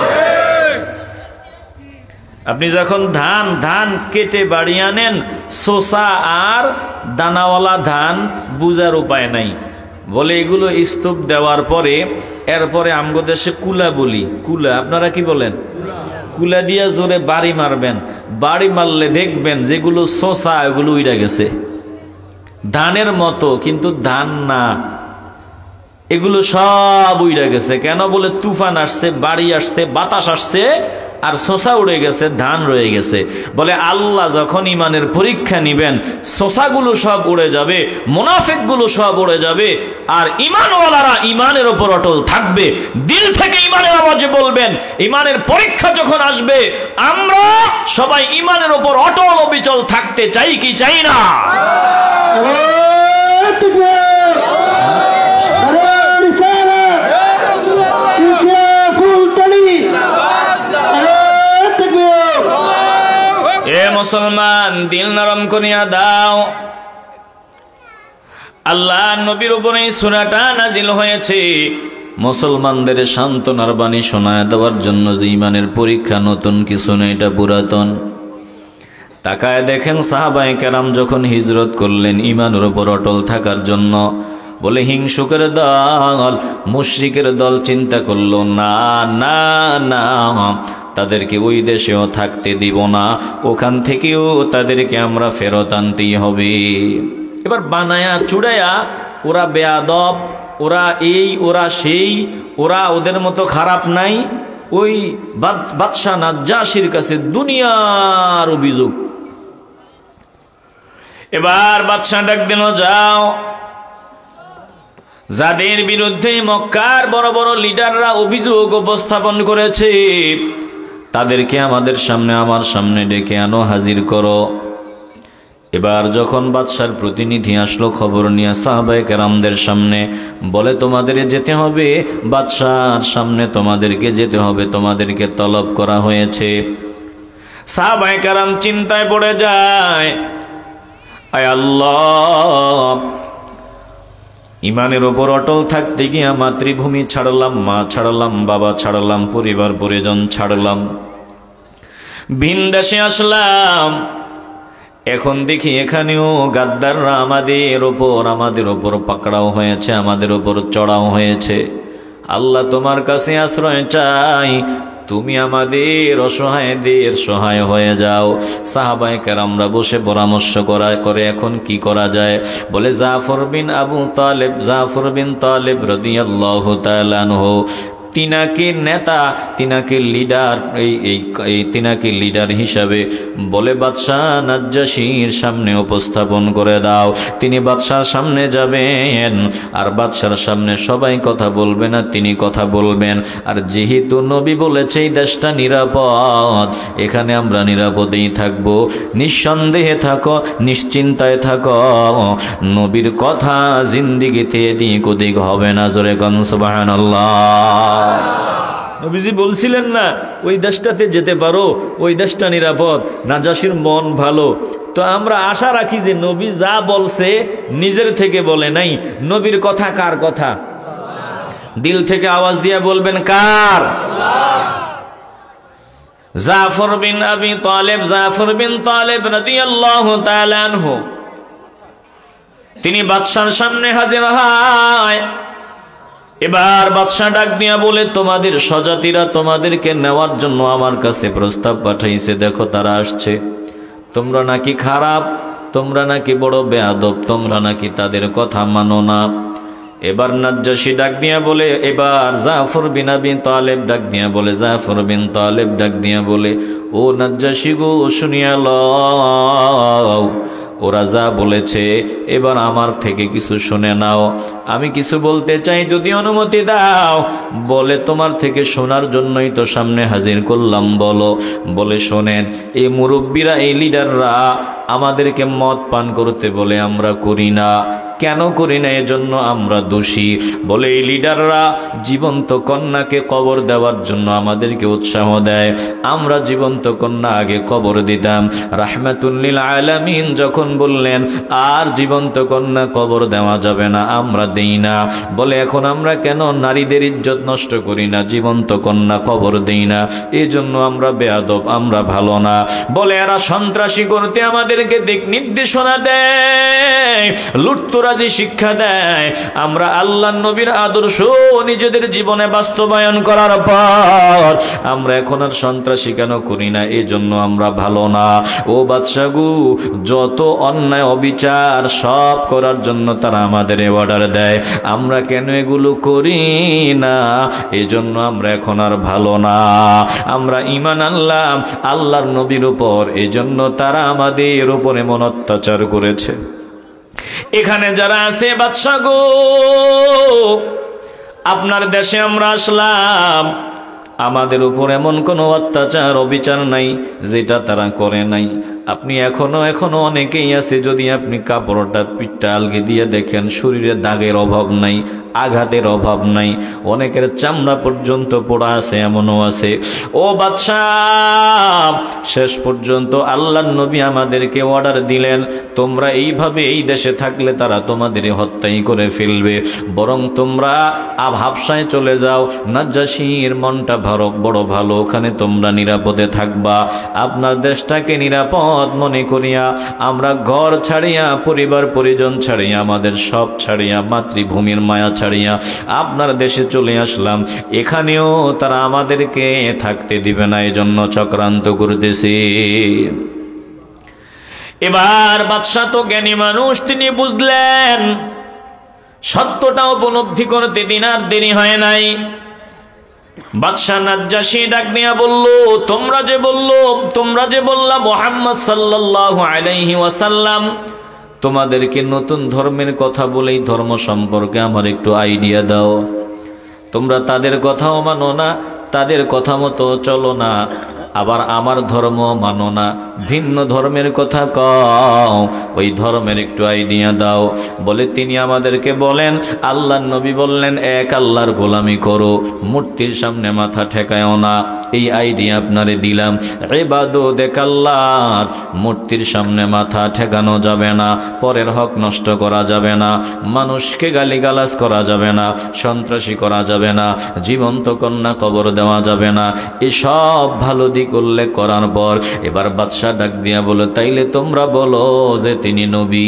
আপনি যখন ধান ধান কেটে বাড়ি আনেন, শোষা আর দানাওয়ালা ধান বুঝার উপায় নাই। বলে এগুলো স্তূপ দেওয়ার পরে, এরপরে আমগো দেশে কুলা বলি, কুলা আপনারা কি বলেন? কুলা দিয়া জোরে বাড়ি মারবেন। বাড়ি মারলে দেখবেন যেগুলো শোষা এগুলো উইড়া গেছে, ধানের মতো কিন্তু ধান না, এগুলো সব উইড়া গেছে। কেন? বলে তুফান আসছে, বাড়ি আসছে, বাতাস আসছে, আর শোষা উড়ে গেছে, ধান রয়ে গেছে। বলে আল্লাহ যখন ঈমানের পরীক্ষা নিবেন, শোষাগুলো সব উড়ে যাবে, মুনাফিকগুলো সব উড়ে যাবে, আর ঈমানওয়ালারা ঈমানের উপর অটল থাকবে। দিল থেকে ঈমানের আওয়াজে বলবেন, ঈমানের পরীক্ষা যখন আসবে আমরা সবাই ঈমানের উপর অটল অবিচল থাকতে চাই কি চাই না? মুসলমান দিল নরম করিয়া দাও। আল্লাহ নবীর উপরে সূরাটা নাজিল হয়েছে মুসলমানদের সান্ত্বনার বাণী শোনায় দেওয়ার জন্য। যে ঈমানের পরীক্ষা নতুন কিছু না, এটা পুরাতন। তাকায় দেখেন সাহাবায়ে কেরাম যখন হিজরত করলেন ঈমানের উপর অটল থাকার জন্য, বলে হিংসুকের দল, মুশরিকের দল চিন্তা করলো না না না, তাদেরকে ওই দেশেও থাকতে দিব না, ওখান থেকেও তাদেরকে আমরা ফেরত আনতেই হবে। এবার বানায়া চুড়াইয়া ওরা বেয়াদব, ওরা এই ওরা সেই, ওরা ওদের মতো খারাপ নাই, ওই বাদশা নাজ্জাশীর কাছে দুনিয়ার অভিযোগ। এবার বাদশা ডাক দিল, যাও, যাদের বিরুদ্ধে মক্কার বড় বড় লিডাররা অভিযোগ উপস্থাপন করেছে তাদেরকে আমাদের সামনে, আমার সামনে ডেকে আনো, হাজির করো। এবার যখন বাদশার প্রতিনিধি আসলো খবর নিয়ে সাহাবায়ে কেরামদের সামনে, বলে তোমাদের যেতে হবে, বাদশার সামনে তোমাদেরকে যেতে হবে, তোমাদেরকে তলব করা হয়েছে। সাহাবায়ে কেরাম চিন্তায় পড়ে যায়, আয় আল্লাহ, ঈমানের ওপর অটল থাকতে গিয়ে মাতৃভূমি ছাড়লাম, মা ছাড়লাম, বাবা ছাড়লাম, পরিবার পরিজন ছাড়লাম, ভিন দেশে আসলাম। এখন দেখি এখানেও গাদ্দাররা আমাদের ওপর আমাদের ওপর পাকড়াও হয়েছে, আমাদের ওপর চড়াও হয়েছে। আল্লাহ তোমার কাছে আশ্রয় চাই, তুমি আমাদের অসহায়দের সহায় হয়ে যাও। সাহাবায়ে কেরামরা বসে পরামর্শ করা করে এখন কি করা যায়। বলে জাফর বিন আবু তালেব, জাফর বিন তালেব রাদিয়াল্লাহু তাআলা আনহু তিনাকে নেতা, তিনাকে লিডার, এই এই তিনাকে লিডার হিসাবে বলে বাদশাহ নাজ্জাশীর সামনে উপস্থাপন করে দাও। তিনি বাদশার সামনে যাবেন, আর বাদশার সামনে সবাই কথা বলবে না, তিনি কথা বলবেন। আর যেহেতু নবী বলেছে এই দেশটা নিরাপদ, এখানে আমরা নিরাপদেই থাকবো, নিঃসন্দেহে থাকো, নিশ্চিন্তায় থাকো, নবীর কথা জিন্দিগিতে এদিক ওদিক হবে না। জোরে কোন সুবহানাল্লাহ। নবীজি বলছিলেন না ওই দেশটাতে যেতে পারো, ওই দেশটা নিরাপদ, নাজাশির মন ভালো। তো আমরা আশা রাখি যে নবী যা বলছে নিজের থেকে বলে নাই, নবীর কথা কার কথা? দিল থেকে আওয়াজ দিয়ে বলবেন কার? জাফর বিন আবি তালেব, জাফর বিন তালেব রাদিয়াল্লাহু তাআলা আনহু, তিনি বাদশার সামনে হাজির হয়। এবার বাদশা ডাক দিয়া বলে, তোমাদের স্বজাতিরা তোমাদেরকে নেওয়ার জন্য আমার কাছে প্রস্তাব পাঠাইছে, দেখো তারা আসছে। তোমরা নাকি খারাপ, তোমরা নাকি বড় বেয়াদব, তোমরা নাকি তাদের কথা মানো না। এবার নাজ্জাশী ডাক দিয়া বলে, এবার জাফর বিন আবি তালেব ডাক দিয়া বলে, জাফর বিন তালেব ডাক দিয়া বলে, ও নাজ্জাশী গো, শুনিয়া লও, ওরা যা বলেছে এবার আমার থেকে কিছু শুনে নাও। আমি কিছু বলতে চাই, যদি অনুমতি দাও। বলে, তোমার থেকে শোনার জন্যই তো সামনে হাজির করলাম, বলো। বলে, শোনেন, এই মুরব্বীরা, এই লিডাররা আমাদেরকে মদ পান করতে বলে, আমরা করি না। কেন করি না? এজন্য আমরা দোষী। বলে, এই লিডাররা জীবন্ত কন্যাকে কবর দেওয়ার জন্য আমাদেরকে উৎসাহ দেয়, আমরা জীবন্ত কন্যা আগে কবর দিতাম। রাহমাতুল লিল আলামিন যখন বললেন আর জীবন্ত কন্যা কবর দেওয়া যাবে না, আমরা দেই না। বলে, এখন আমরা কেন নারীদের ইজ্জত নষ্ট করি না, জীবন্ত কন্যা কবর দেই না, এই জন্য আমরা বেয়াদব, আমরা ভালো না। বলে, এরা সন্ত্রাসী করতে আমাদেরকে দিক নির্দেশনা দেয়, লুটতরাজি শিক্ষা দেয়। আমরা আল্লাহর নবীর আদর্শ নিজেদের জীবনে বাস্তবায়ন করার পর আমরা এখন আর সন্ত্রাসী কেন করি না, এই জন্য আমরা ভালো না। ও বাদশাগু, যত অন্যায় অবিচার সব করার জন্য তারা আমাদের অর্ডার দেয়, আমরা কেন এগুলো করি না, এই জন্য আমরা এখন আর ভালো না। আমরা ঈমান আনলাম আল্লাহর নবীর উপর, এই জন্য তারা আমাদের উপর এমন অত্যাচার করেছে। এখানে যারা আছে, বাদশা গো, আপনার দেশে আমরা আসলাম, আমাদের উপর এমন কোনো অত্যাচার অবিচার নাই যেটা তারা করে নাই। আপনি এখনো এখনো অনেকেই আছে, যদি আপনি কাপড়টা পিঠটা আলগে দিয়ে দেখেন, শরীরে দাগের অভাব নাই, আঘাতের অভাব নাই, অনেকের চামড়া পর্যন্ত পোড়া আছে, এমনও আছে। ও বাদশাহ, শেষ পর্যন্ত আল্লাহর নবী আমাদেরকে অর্ডার দিলেন, তোমরা এইভাবে এই দেশে থাকলে তারা তোমাদের হত্যাই করে ফেলবে, বরং তোমরা হাবশায় চলে যাও, নাজ্জাশীর মনটা ভালো, বড় ভালো, ওখানে তোমরা নিরাপদে থাকবা। আপনার দেশটাকে নিরাপদ মনে করিয়া আমরা ঘর ছাড়িয়া, পরিবার পরিজন ছাড়িয়া, আমাদের সব ছাড়িয়া, মাতৃভূমির মায়া ছাড়িয়া আপনার দেশে চলে আসলাম। এখানেও তারা আমাদেরকে থাকতে দিবে না, এজন্য চক্রান্ত করতেছে। এবার বাদশা তো জ্ঞানী মানুষ, তিনি বুঝলেন, সত্যটা উপলব্ধি করতে দিন আর দেরি হয় নাই। বাদশা নাজ্জাশী ডাক দিয়া বলল, তোমরা যে বললো তোমরা যে বললা মুহাম্মদ সাল্লাল্লাহু আলাইহি ওয়াসাল্লাম তোমাদেরকে নতুন ধর্মের কথা বলেই ধর্ম সম্পর্কে আমার একটু আইডিয়া দাও। তোমরা তাদের কথাও মানো না, তাদের কথা মতো চলো না, আবার আমার ধর্ম মানো না, ভিন্ন ধর্মের কথা কও, ওই ধর্মের একটু আইডিয়া দাও। বলে, তিনি আমাদেরকে বলেন, আল্লাহর নবী বললেন, এক আল্লাহর গোলামি করো, মূর্তির সামনে মাথা ঠেকায়ও না। এই আইডিয়া আপনারে দিলাম। ইবাদত এক আল্লাহর, মূর্তির সামনে মাথা ঠেকানো যাবে না, পরের হক নষ্ট করা যাবে না, মানুষকে গালিগালাজ করা যাবে না, সন্ত্রাসী করা যাবে না, জীবন্ত কন্যা কবর দেওয়া যাবে না। এসব ভালো দিক উল্লেখ করার পর এবার বাদশা ডাক দিয়া বলে, তাইলে তোমরা বলো যে তিনি নবী।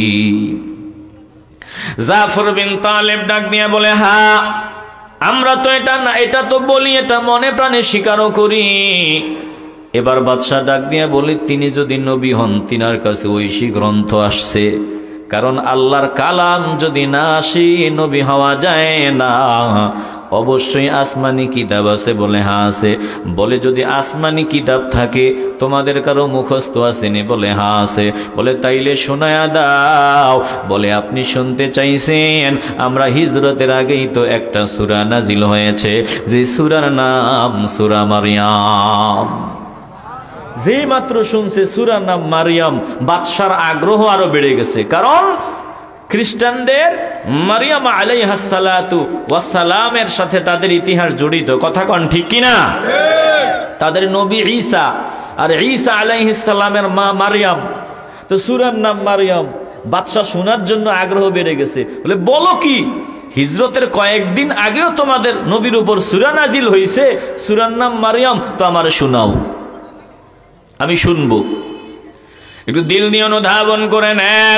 জাফর বিন তালেব ডাক দিয়া বলে, হ্যাঁ, আমরা তো এটা না এটা তো বলি, এটা মনে প্রাণে স্বীকারও করি। এবার বাদশা ডাক দিয়া বলে, তিনি যদি নবী হন, তিনার কাছে ঐশী গ্রন্থ আসছে, কারণ আল্লাহর কালাম যদি না আসে নবী হওয়া যায় না। অবশ্যই আসমানি কিতাব আছে? বলে হ্যাঁ আছে। বলে যদি আসমানি কিতাব থাকে তোমাদের কারো মুখস্থ আসেনি? বলে হ্যাঁ আছে। বলে তাইলে শোনায়া দাও। বলে আপনি শুনতে চাইছেন, আমরা হিজরতের আগেই তো একটা সূরা নাজিল হয়েছে, যে সূরার নাম সূরা মারইয়াম। যে মাত্র শুনছে সূরার নাম মারইয়াম, বাদশার আগ্রহ আরো বেড়ে গেছে। কারণ খ্রিস্টানদের মারইয়াম আলাইহাস সালাতু ওয়াস সালামের সাথে তাদের ইতিহাস জড়িত। কথা কোন ঠিক কিনা? তাদের নবী ঈসা, আর ঈসা আলাইহিস সালামের মা মারইয়াম। তো সূরার নাম মারইয়াম, বাদশা শোনার জন্য আগ্রহ বেড়ে গেছে। বলে বলো কি, হিজরতের কয়েকদিন আগেও তোমাদের নবীর উপর সূরা নাজিল হয়েছে, সূরার নাম মারইয়াম, তো আমারে শোনাও, আমি শুনবো। একটু দিল নিয়ে অনুধাবন করে নেন।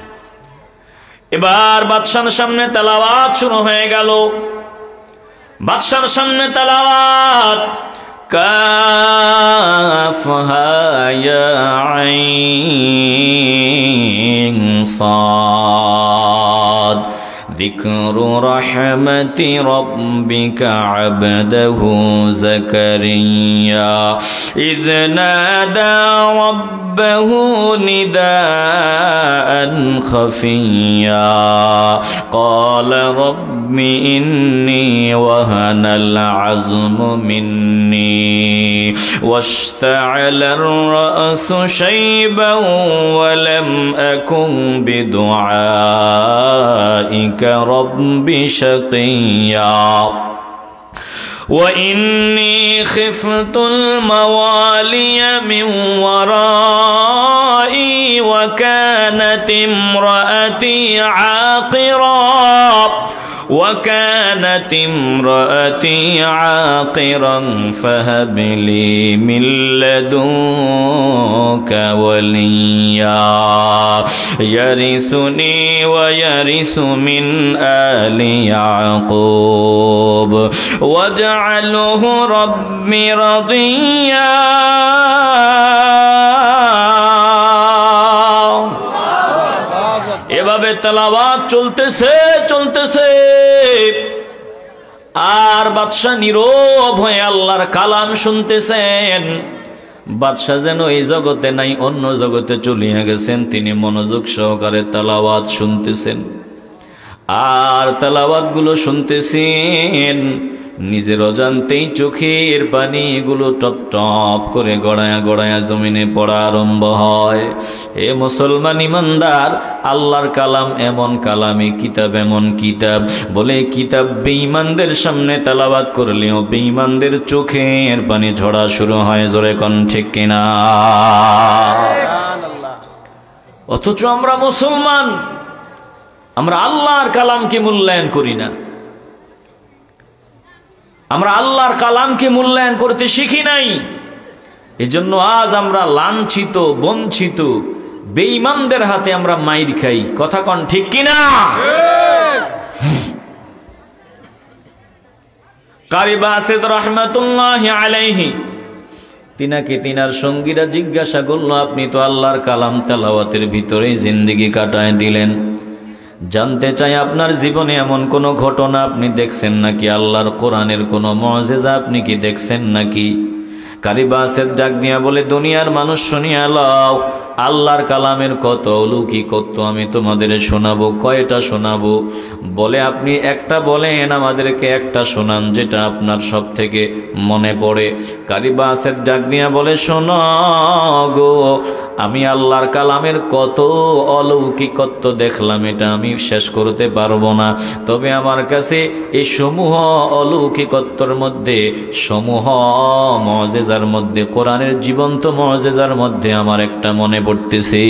এবার বাদশার সামনে তেলাওয়াত শুরু হয়ে গেল। বাদশার সামনে তেলাওয়াত, কাফ হা ইয়া আইন সাদ যিকরু রাহমাতি রাব্বিকা আবদাহু যাকারিয়া ইয নাদা রাব্বাহু নিদাআন খাফিয়া ক্বালা রাব্বি ইন্নী ওয়াহানাল আযমু মিন্নী ওয়াশতা'আলার রা'সু শাইবান ওয়া লাম আকুন বিদুআইকা ربي شقيا وإني خفت الموالي من ورائي وكانت امرأتي عاقرا وكانت امرأتي عاقرا فهب لي من لدنك وليا يرثني ويرث من آل يعقوب واجعله ربي رضيا এভাবে তেলাওয়াত চলতেছে চলতেছে আর বাদশা নীরব হয়ে আল্লাহর কালাম শুনতেছেন। বাদশা যেন এই জগতে নাই, অন্য জগতে চলিয়া গেছেন। তিনি মনোযোগ সহকারে তেলাওয়াত শুনতেছেন আর তেলাওয়াত গুলো শুনতেছেন। নিজের অজান্তেই চোখের পানিগুলো টপ টপ করে গড়ায়া গড়ায়া জমিনে পড়া আরম্ভ হয়। এ মুসলমান ইমানদার, আল্লাহর কালাম এমন কালামে কিতাব এমন কিতাব, বলে কিতাব বেঈমানদের সামনে তেলাওয়াত করলেও বেঈমানদের চোখের পানি ঝরা শুরু হয়। জোরে কোন ঠিক কিনা? অথচ আমরা মুসলমান, আমরা আল্লাহর কালামকে মূল্যায়ন করি না। আমরা আল্লাহর কালামকে মূল্যায়ন করতে শিখি নাই। এজন্য আজ আমরা লাঞ্ছিত, বঞ্চিত, বেঈমানদের হাতে আমরা মাইর খাই। কথা কোন ঠিক কিনা? কারি বাসিত রাহমাতুল্লাহি আলাইহি, তিনাকে তিনার সঙ্গীরা জিজ্ঞাসা করলো, আপনি তো আল্লাহর কালাম তেলাওয়াতের ভিতরেই জিন্দেগি কাটায় দিলেন, জানতে চাই আপনার জীবনে এমন কোন ঘটনা আপনি দেখছেন নাকি? আল্লাহর কোরআনের কোন মুআজিজা আপনি কি দেখছেন নাকি? কারি বাসের ডাক দিয়া বলে, দুনিয়ার মানুষ শুনিয়া লও, আল্লাহর কালামের কত অলৌকিকত্ব আমি তোমাদের শোনাবো। কয়টা শোনাবো? বলে আপনি একটা বলেন, আমাদেরকে একটা শোনান যেটা আপনার সব থেকে মনে পড়ে। কারি বাসের ডাক দিয়া বলে, শোনো গো, আমি আল্লাহর কালামের কত অলৌকিকত্ব দেখলাম, এটা আমি শেষ করতে পারবো না। তবে আমার কাছে এই সমূহ অলৌকিকত্বর মধ্যে, সমূহ মুআজিজার মধ্যে, কোরআনের জীবন্ত মুআজিজার মধ্যে আমার একটা মনে পড়তেছে।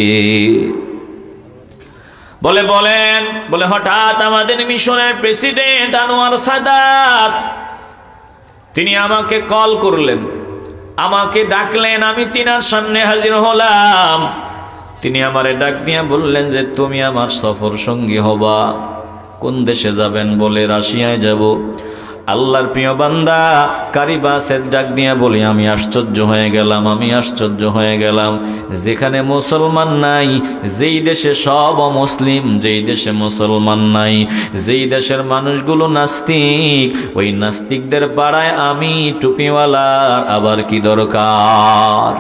বলে বলেন, বলে হঠাৎ আমাদের মিশনের প্রেসিডেন্ট আনোয়ার সাদাত তিনি আমাকে কল করলেন, আমাকে ডাকলেন, আমি তিনার সামনে হাজির হলাম। তিনি আমারে ডাক দিয়ে বললেন যে তুমি আমার সফর সঙ্গী হবা। কোন দেশে যাবেন? বলে রাশিয়ায় যাব। আল্লাহর প্রিয় বান্দা কারি বাসের ডাক দিয়া বলি আমি আশ্চর্য হয়ে গেলাম, আমি আশ্চর্য হয়ে গেলাম। যেখানে মুসলমান নাই, যেই দেশে সব অমুসলিম, যেই দেশে মুসলমান নাই, যেই দেশের মানুষগুলো নাস্তিক, ওই নাস্তিকদের পাড়ায় আমি টুপিওয়ালার আবার কি দরকার?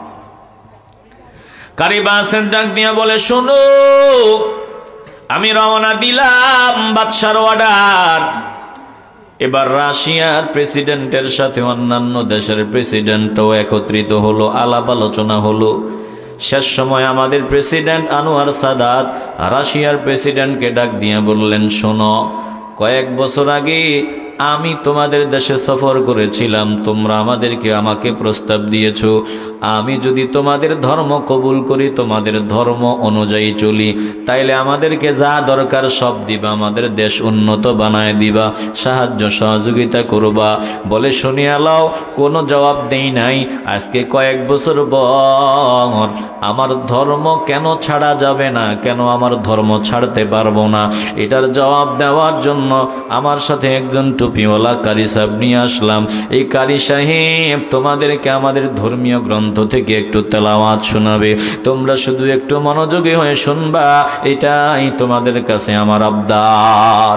কারি বাসের ডাক দিয়া বলে শোনো, আমি রওনা দিলাম বাদশার অর্ডার। এবার রাশিয়ার প্রেসিডেন্টের সাথে অন্যান্য দেশের প্রেসিডেন্টও একত্রিত হলো, আলাপ আলোচনা হলো। শেষ সময় আমাদের প্রেসিডেন্ট আনোয়ার সাদাত রাশিয়ার প্রেসিডেন্টকে ডাক দিয়ে বললেন শোনো, কয়েক বছর আগে আমি তোমাদের দেশে সফর করেছিলাম, তোমরা আমাদেরকে আমাকে প্রস্তাব দিয়েছ, আমি যদি তোমাদের ধর্ম কবুল করি, তোমাদের ধর্ম অনুযায়ী চলি, তাইলে আমাদেরকে যা দরকার সব দিবা, আমাদের দেশ উন্নত বানায় দিবা, সাহায্য সহযোগিতা করবা। বলে শুনিয়া লাও, কোনো জবাব দেই নাই। আজকে কয়েক বছর পর আমার ধর্ম কেন ছাড়া যাবে না, কেন আমার ধর্ম ছাড়তে পারবো না, এটার জবাব দেওয়ার জন্য আমার সাথে একজন টুপিওয়ালা কারি সাহেব নিয়ে আসলাম। এই কারি সাহেব তোমাদেরকে আমাদের ধর্মীয় গ্রন্থ থেকে একটু তেলাওয়াত শোনাবে, তোমরা শুধু একটু মনোযোগী হয়ে শুনবা, এটাই তোমাদের কাছে আমার আবদার।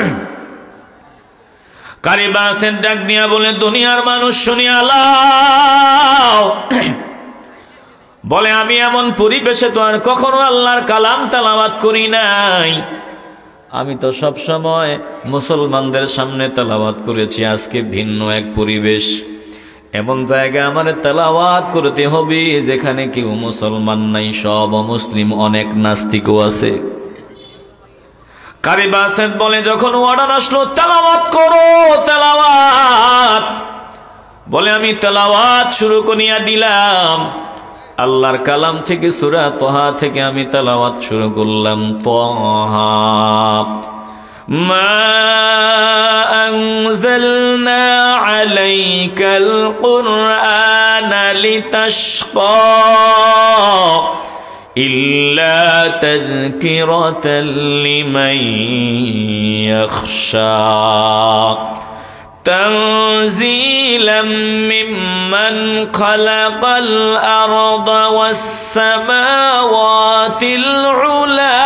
কারি বাসের ডাক দিয়া বলে দুনিয়ার মানুষ শুনিয়া লাও, বলে আমি এমন পরিবেশে তো আর কখনো আল্লাহর কালাম তেলাওয়াত করি নাই, আমি তো সব সময় মুসলমানদের সামনে তেলাওয়াত করেছি, আজকে ভিন্ন এক পরিবেশ, এমন জায়গায় আমার তেলাওয়াত করতে হবে যেখানে কেউ মুসলমান নাই, সব অমুসলিম, অনেক নাস্তিকও আছে। কারি বাসেদ বলে যখন অর্ডার আসলো তেলাওয়াত করো, তেলাওয়াত, বলে আমি তেলাওয়াত শুরু করিয়া দিলাম। আল্লাহর কালাম থেকে সূরা তাহা থেকে আমি তেলাওয়াত শুরু করলাম। তাহা মা আনজালনা আলাইকাল কুরআনা লিতাশকা ইল্লা তাযকিরাতাল লিমান ইয়াখশা تنزيلا ممن خلق الأرض والسماوات العلى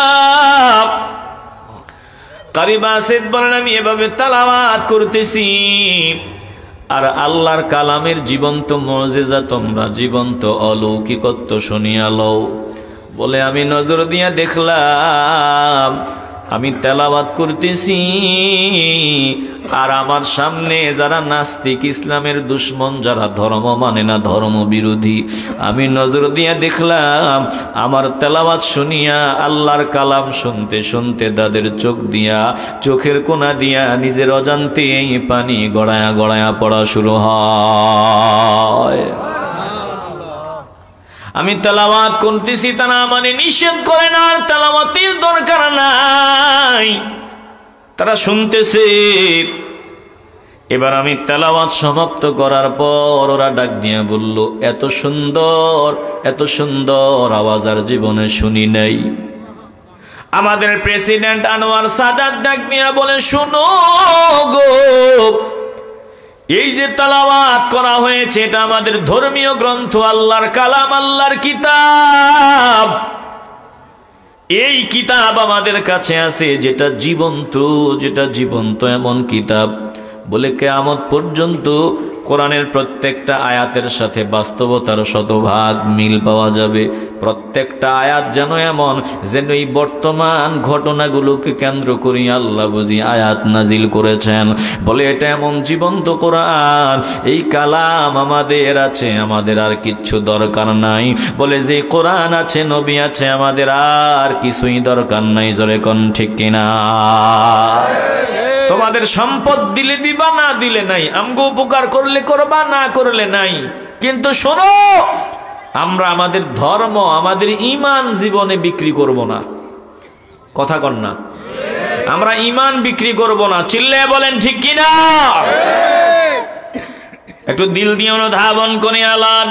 কারি বাসেদ বলেন আমি এভাবে তেলাওয়াত করতেছি আর আল্লাহর কালামের জীবন্ত মুজিজা তোমরা জীবন্ত অলৌকিকত্ব শুনিয়া লও। বলে আমি নজর দিয়া দেখলাম আমি তেলাওয়াত করতেছি আর আমার সামনে যারা নাস্তিক, ইসলামের দুশ্মন, যারা ধর্ম মানে না, ধর্ম বিরোধী, আমি নজর দিয়ে দেখলাম আমার তেলাওয়াত শুনিয়া আল্লাহর কালাম শুনতে শুনতে তাদের চোখ দিয়া, চোখের কোনা দিয়া নিজের অজান্তে পানি গড়ায়া গড়ায়া পড়া শুরু হয়। আমি তেলাওয়াত করতেছি, তারা মানে নিষেধ করে না, তেলাওয়াতের দরকার নাই, তারা শুনতেছে। এবার আমি তেলাওয়াত সমাপ্ত করার পর ওরা ডাক দিয়ে বলল এত সুন্দর এত সুন্দর আওয়াজ আর জীবনে শুনি নাই। আমাদের প্রেসিডেন্ট আনোয়ার সাদাত ডাক দিয়ে বলে শুনো গো, এই যে তেলাওয়াত করা হয়েছে এটা আমাদের ধর্মীয় গ্রন্থ, আল্লাহর কালাম, আল্লাহর কিতাব। এই কিতাব আমাদের কাছে আছে যেটা জীবন্ত, যেটা জীবন্ত এমন কিতাব বলে কিয়ামত পর্যন্ত কোরআনের প্রত্যেকটা আয়াতের সাথে বাস্তবতার শতভাগ মিল পাওয়া যাবে। প্রত্যেকটা আয়াত যেন এমন যেন এই বর্তমান ঘটনাগুলোকে কেন্দ্র করে আল্লাহ বুঝি আয়াত নাজিল করেছেন। বলে এটা এমন জীবন্ত কোরআন, এই কালাম আমাদের আছে, আমাদের আর কিচ্ছু দরকার নাই। বলে যে কোরআন আছে, নবী আছে, আমাদের আর কিছুই দরকার নাই। জোরে কোন ঠিক কিনা? তোমাদের সম্পদ দিলে দিবা, না দিলে নাই, আমগো উপকার করলে করবা, না করলে নাই। কিন্তু শোনো, আমরা আমাদের ধর্ম, আমাদের ঈমান জীবনে বিক্রি করব না। কথা কন না? আমরা ঈমান বিক্রি করব না। চিল্লায়ে বলেন ঠিক কিনা? একটু দিল দিয়ে অনুধাবন করে আলান।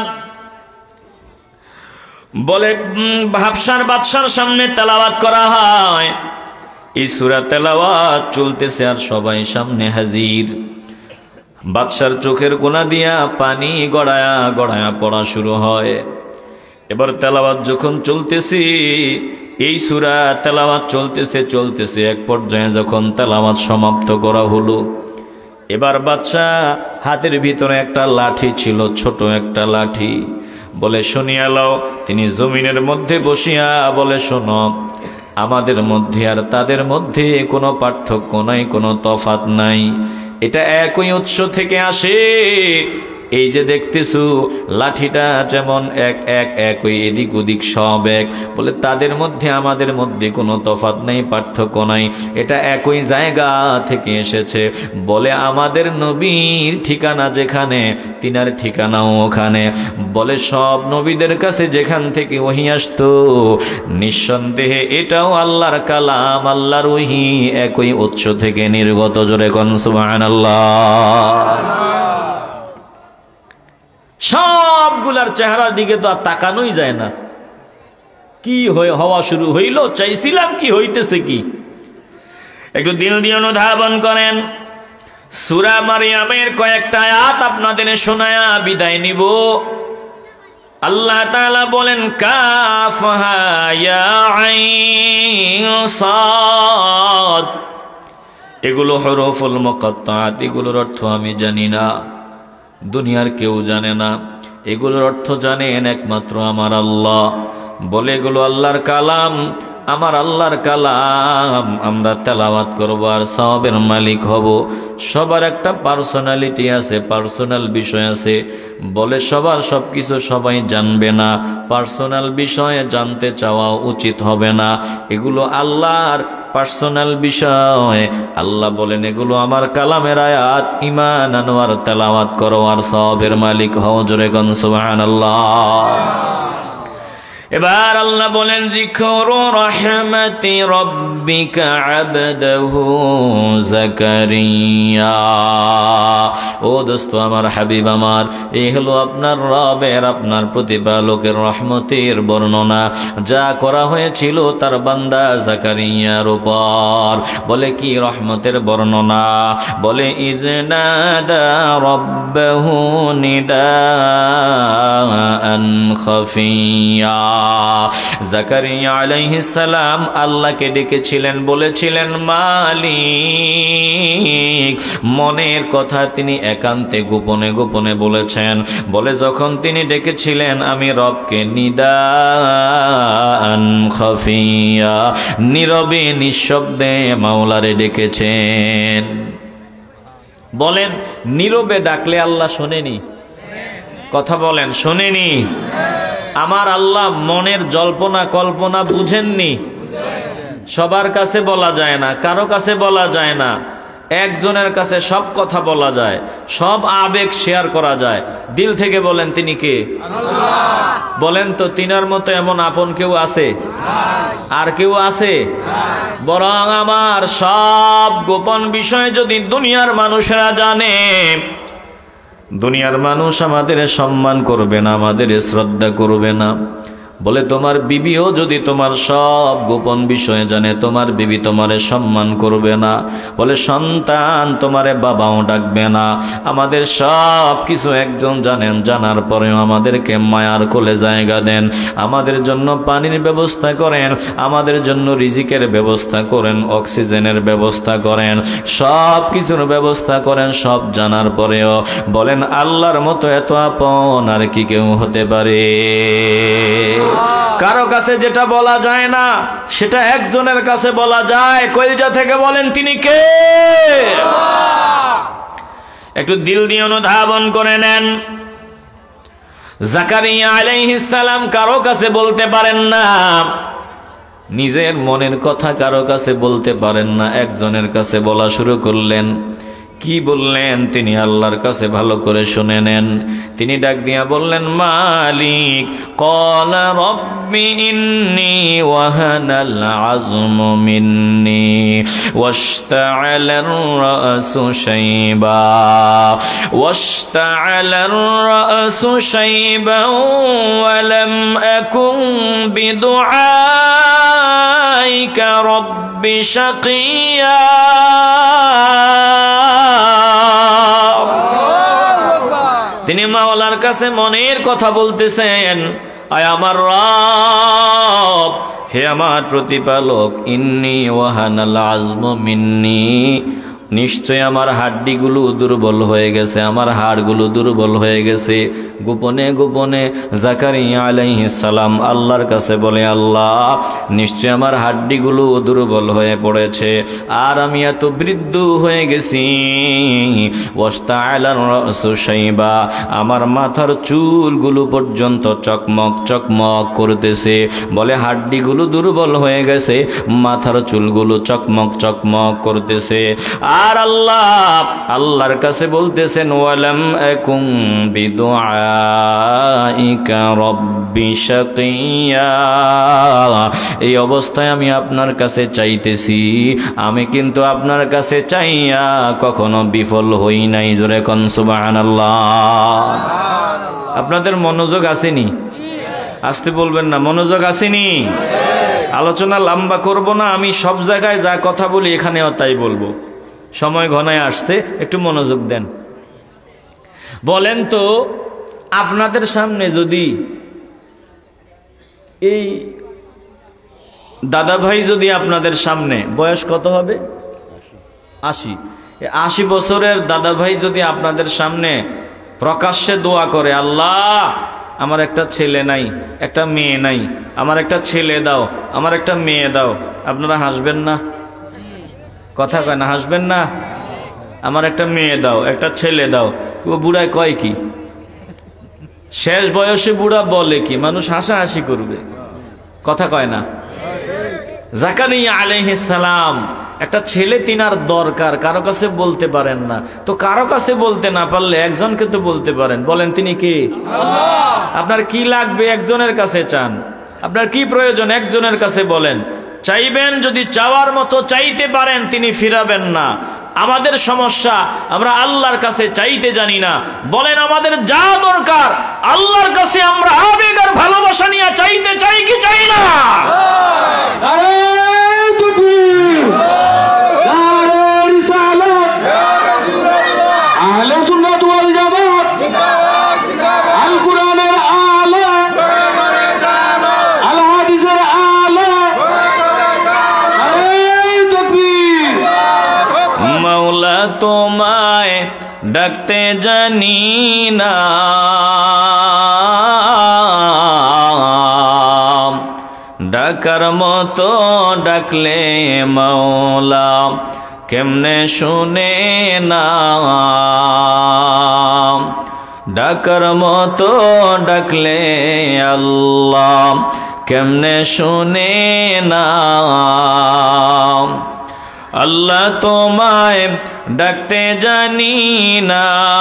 বলে হাবশার বাদশার সামনে তেলাওয়াত করা হয়। এই সূরা তেলাওয়াত চলতেছে আর সবাই সামনে হাজির। বাদশার চোখের কোনা দিয়া পানি গড়ায়া গড়ায়া পড়া শুরু হয়। এবার তেলাওয়াত যখন চলতেছে, এই সূরা তেলাওয়াত চলতেছে চলতেছে এক পর্যায়ে যখন তেলাওয়াত সমাপ্ত করা হলো, এবার বাদশা হাতের ভিতরে একটা লাঠি ছিল, ছোট একটা লাঠি। বলে শুনিয়া লও। তিনি জমিনের মধ্যে বসিয়া বলে, শোনো, আমাদের মধ্যে আর তাদের মধ্যে কোনো পার্থক্য নাই, কোনো তফাৎ নাই, এটা একই উৎস থেকে আসে। এই যে দেখতেছো লাঠিটা যেমন এক এক একই এদিক ওদিক সব এক, বলে তাদের মধ্যে আমাদের মধ্যে কোনো তফাৎ নেই, পার্থক্য নাই, এটা একই জায়গা থেকে এসেছে। বলে আমাদের নবীর ঠিকানা যেখানে, তিনার ঠিকানাও ওখানে। বলে সব নবীদের কাছে যেখান থেকে ওহী আসতো, নিঃসন্দেহে এটাও আল্লাহর কালাম, আল্লাহর ওহী, একই উৎস থেকে নির্গত। জোরে কোন সুবহানাল্লাহ। সবগুলার চেহারার দিকে তো আর তাকানোই যায় না। কি হওয়া শুরু হইল, চাইছিলাম কি, হইতেছে কি? একটু দিল দিয়ে অনুধাবন করেন। সূরা মারইয়ামের কয়েকটা আয়াত আপনাদের শোনায়া বিদায় নিব। আল্লাহ তাআলা বলেন, কাফ হা ইয়া আইন সাদ, এগুলো হরফুল মুকাত্তাআত, এগুলোর অর্থ আমি জানি না, দুনিয়ার কেউ জানে না, এগুলোর অর্থ জানেন একমাত্র আমার আল্লাহ। বলে এগুলো আল্লাহর কালাম, আমার আল্লাহর কালাম, আমরা তেলাওয়াত করব আর সওয়াবের মালিক হব। সবার একটা পার্সোনালিটি আছে, পার্সোনাল বিষয় আছে। বলে সবার সব কিছু সবাই জানবে না, পার্সোনাল বিষয়ে জানতে চাওয়া উচিত হবে না, এগুলো আল্লাহর পার্সোনাল বিষয়। আল্লাহ বলেন এগুলো আমার কালামের আয়াত, ঈমান আনোয়ার তেলাওয়াত করো আর সওয়াবের মালিক হও। জোরে কোন সুবহানাল্লাহ। এবার আল্লাহ বলেন, যিকরু রাহমাতি রাব্বিকা আবদাহু যাকারিয়া। ও দোস্ত আমার, হাবিব আমার, এই হলো আপনার রবের, আপনার প্রতিপালকের রহমতের বর্ণনা, যা করা হয়েছিল তার বান্দা যাকারিয়ার উপর। বলে কি রহমতের বর্ণনা? বলে ইজনাদা রাব্বাহু নিদাআন খাফিয়া। যাকারিয়া আলাইহিস সালাম আল্লাহকে ডেকেছিলেন, বলেছিলেন মালিক। মনের কথা তিনি একান্তে গোপনে গোপনে বলেছেন। বলে যখন তিনি ডেকেছিলেন আমি রবকে, নিদাআন খাফিয়া, নীরবে নিঃশব্দে মাওলারে ডেকেছেন। বলেন নীরবে ডাকলে আল্লাহ শোনেনি? কথা বলেন, শোনেনি? আমার আল্লাহ মনের জল্পনা কল্পনা বুঝেননি? সবার কাছে বলা যায় না, কারো কাছে বলা যায় না, একজনের কাছে সব কথা বলা যায়, সব আবেগ শেয়ার করা যায়। দিল থেকে বলেন তিনি কে? আল্লাহ। বলেন তো তিনার মতো এমন আপন কেউ আছে? আর কেউ আছে? বরং আমার সব গোপন বিষয় যদি দুনিয়ার মানুষেরা জানে, দুনিয়ার মানুষ আমাদের সম্মান করবে না, আমাদের শ্রদ্ধা করবে না। বলে তোমার বিবিও যদি তোমার সব গোপন বিষয়ে জানে, তোমার বিবি তোমারে সম্মান করবে না। বলে সন্তান তোমারে বাবাও ডাকবে না। আমাদের সব কিছু একজন জানেন, জানার পরেও আমাদেরকে মায়ার কোলে জায়গা দেন, আমাদের জন্য পানির ব্যবস্থা করেন, আমাদের জন্য রিজিকের ব্যবস্থা করেন, অক্সিজেনের ব্যবস্থা করেন, সব কিছুর ব্যবস্থা করেন। সব জানার পরেও বলেন আল্লাহর মতো এত আপন আর কি কেউ হতে পারে? কারো কাছে যেটা বলা যায় না সেটা একজনের কাছে বলা যায়। কলিজা থেকে বলেন তিনি কে? একটু দিল দিয়ে অনুধাবন করে নেন। যাকারিয়া আলাইহিস সালাম কারো কাছে বলতে পারেন না, নিজের মনের কথা কারো কাছে বলতে পারেন না, একজনের কাছে বলা শুরু করলেন। কি বললেন তিনি আল্লাহর কাছে ভালো করে শুনে নেন। তিনি ডাক দিয়া বললেন, মালিক ক্বালা রব্বি ইন্নী ওয়াহানাল আযমু মিন্নি ওয়াশতাআলার রাসু শাইবা ওয়াশতাআলার রাসু শাইবা ওয়া লাম আকুন বিদুআইকা রব্বি শাকিয়া। তিনি মাওলার কাছে মনের কথা বলতেছেন, আয় আমার রব, হে আমার প্রতিপালক, ইন্নী ওয়াহানাল আযমু মিন্নি, নিশ্চয় আমার হাড্ডিগুলো দুর্বল হয়ে গেছে, আমার হাড়গুলো দুর্বল হয়ে গেছে। গোপনে গোপনে জাকারিয়া আলাইহিস সালাম আল্লাহর কাছে বলে, আল্লাহ নিশ্চয় আমার হাড্ডিগুলো দুর্বল হয়ে পড়েছে, আর আমি এত বৃদ্ধ হয়ে গেছি। ওয়াশতাআলার রাসু শাইবা, আমার মাথার চুলগুলো পর্যন্ত চকমক চকমক করতেছে। বলে হাড্ডিগুলো দুর্বল হয়ে গেছে, মাথার চুলগুলো চকমক চকমক করতেছে। আর আল্লাহ আল্লাহর কাছে বলতেছেন, ওয়ালাম আকুম বিদুআইকা রব্বি শাকিয়া, এই অবস্থায় আমি আপনার কাছে চাইতেছি, আমি কিন্তু আপনার কাছে চাইয়া কখনো বিফল হই নাই। জোরে কোন সুবহানাল্লাহ। আপনাদের মনোযোগ আসেনি? আসতে বলবেন না, মনোযোগ আসেনি? আলোচনা লম্বা করব না, আমি সব জায়গায় যা কথা বলি এখানেও তাই বলবো। সময় ঘনায় আসছে, একটু মনোযোগ দেন। বলেন তো, আপনাদের সামনে যদি এই দাদা ভাই যদি আপনাদের সামনে, বয়স কত হবে? আশি। আশি বছরের দাদা ভাই যদি আপনাদের সামনে প্রকাশ্যে দোয়া করে, আল্লাহ আমার একটা ছেলে নাই, একটা মেয়ে নাই, আমার একটা ছেলে দাও, আমার একটা মেয়ে দাও, আপনারা হাসবেন না? কথা কয় না, হাসবেন না? আমার একটা মেয়ে দাও, একটা ছেলে দাও। বুড়ায় কয় কি? শেষ বয়সে বুড়া বলে কি? মানুষ হাসাহাসি করবে, কথা কয় না? জাকারিয়া আলাইহিস সালাম একটা ছেলে তিনার দরকার, কারো কাছে বলতে পারেন না, তো কারো কাছে বলতে না পারলে একজনকে তো বলতে পারেন। বলেন তিনি কে? আল্লাহ। আপনার কি লাগবে একজনের কাছে চান, আপনার কি প্রয়োজন একজনের কাছে বলেন। চাইবেন, যদি চাওয়ার মতো চাইতে পারেন তিনি ফিরাবেন না। আমাদের সমস্যা, আমরা আল্লাহর কাছে চাইতে জানি না। বলেন আমাদের যা দরকার আল্লাহর কাছে আমরা আবেগ আর ভালোবাসা নিয়ে চাইতে চাই কি চাই না? তোমায় ডাকতে জানি না, ডাকার মতো ডাকলে মাওলা কেমনে শুনে না, ডাকার মতো ডাকলে আল্লাহ কেমনে শুনে না। আল্লাহ তোমায় ডাকতে জানি না,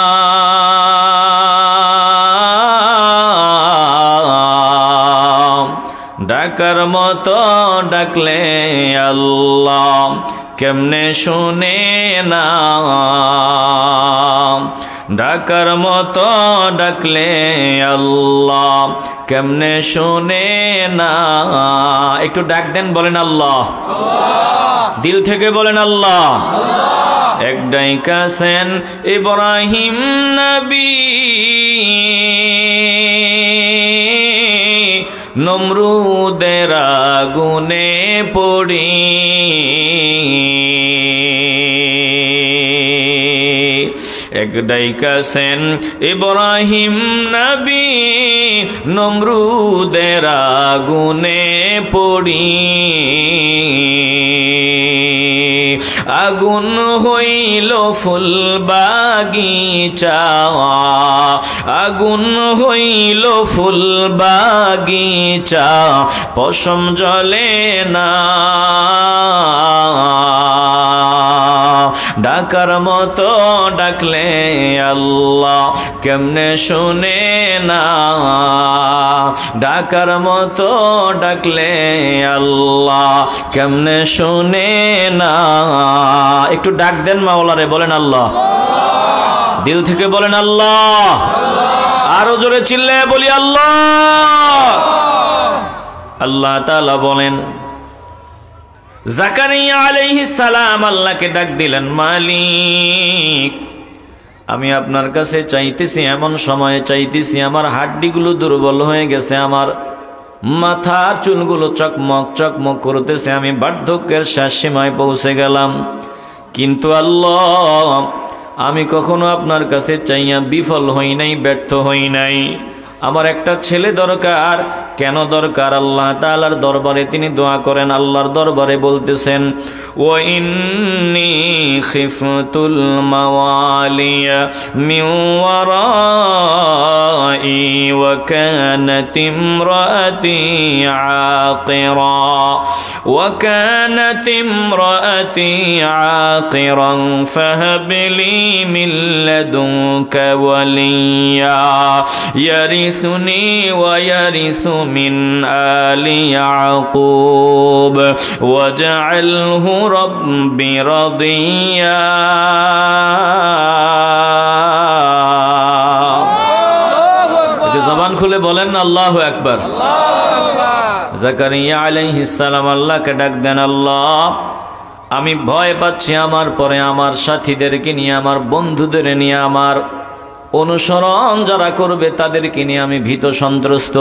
ডাকার মতো ডাকলে আল্লাহ কেমনে শুনে না, ডাকার মতো ডাকলে আল্লাহ কেমনে শুনে না। একটু ডাক দেন, বলেন আল্লাহ, দিল থেকে বলেন আল্লাহ। এক ডাইকাছেন ইব্রাহিম নবী, নমরুদের আগুনে পড়ি, এক ডাইকাছেন ইব্রাহিম নবী, নমরুদের আগুনে পড়ি, আগুন হইল ফুল বাগিচা, আগুন হইল ফুল বাগিচা, পশম জ্বলে না, ডাক ডাকার মতো ডাকলে আল্লাহ কেমনে শুনে না, ডাকার মতো ডাকলে আল্লাহ কেমনে শুনে না। একটু ডাক দেন মাওলারে, বলেন আল্লাহ, দিল থেকে বলেন আল্লাহ, আরো জোরে চিল্লে বলি আল্লাহ। আল্লাহ তাআলা বলেন, জাকারিয়া আলাইহিস সালাম আল্লাহকে ডাক দিলেন, মালিক আমি আপনার কাছে চাইতেছি, এমন সময়ে চাইতেছি আমার হাড্ডিগুলো দুর্বল হয়ে গেছে, আমার মাথার চুলগুলো চকমক চকমক করতেছে, আমি বার্ধক্যের শেষ সীমায় পৌঁছে গেলাম। কিন্তু আল্লাহ আমি কখনো আপনার কাছে চাইয়া বিফল হই নাই, ব্যর্থ হই নাই। আমার একটা ছেলে দরকার। কেন দরকার? আল্লাহ তাআলার দরবারে তিনি দোয়া করেন, আল্লাহর দরবারে বলতেছেন, ওয়া ইন্নী খিফতুল মাওয়ালিয়া মিন ওয়ারাই ওয়া কানাত ইমরাতি আকিরা ওয়া কানাত ইমরাতি আকিরান ফাহাবলি মিন লাদুনকা ওয়ালিয়া ইয়ারিসুনি ওয়া ইয়ারিসু মিন আলি ইয়াকুব ওয়াজআলহু রাব্বি রাদিয়া। একটু জবান খুলে বলেন না আল্লাহু আকবার। জাকারিয়া আলাইহিস সালাম আল্লাহকে ডাক দেন, আল্লাহ আমি ভয় পাচ্ছি, আমার পরে আমার সাথীদেরকে নিয়ে, আমার বন্ধুদের নিয়ে, আমার অনুসরণ যারা করবে তাদেরকে নিয়ে আমি ভীত সন্ত্রস্ত।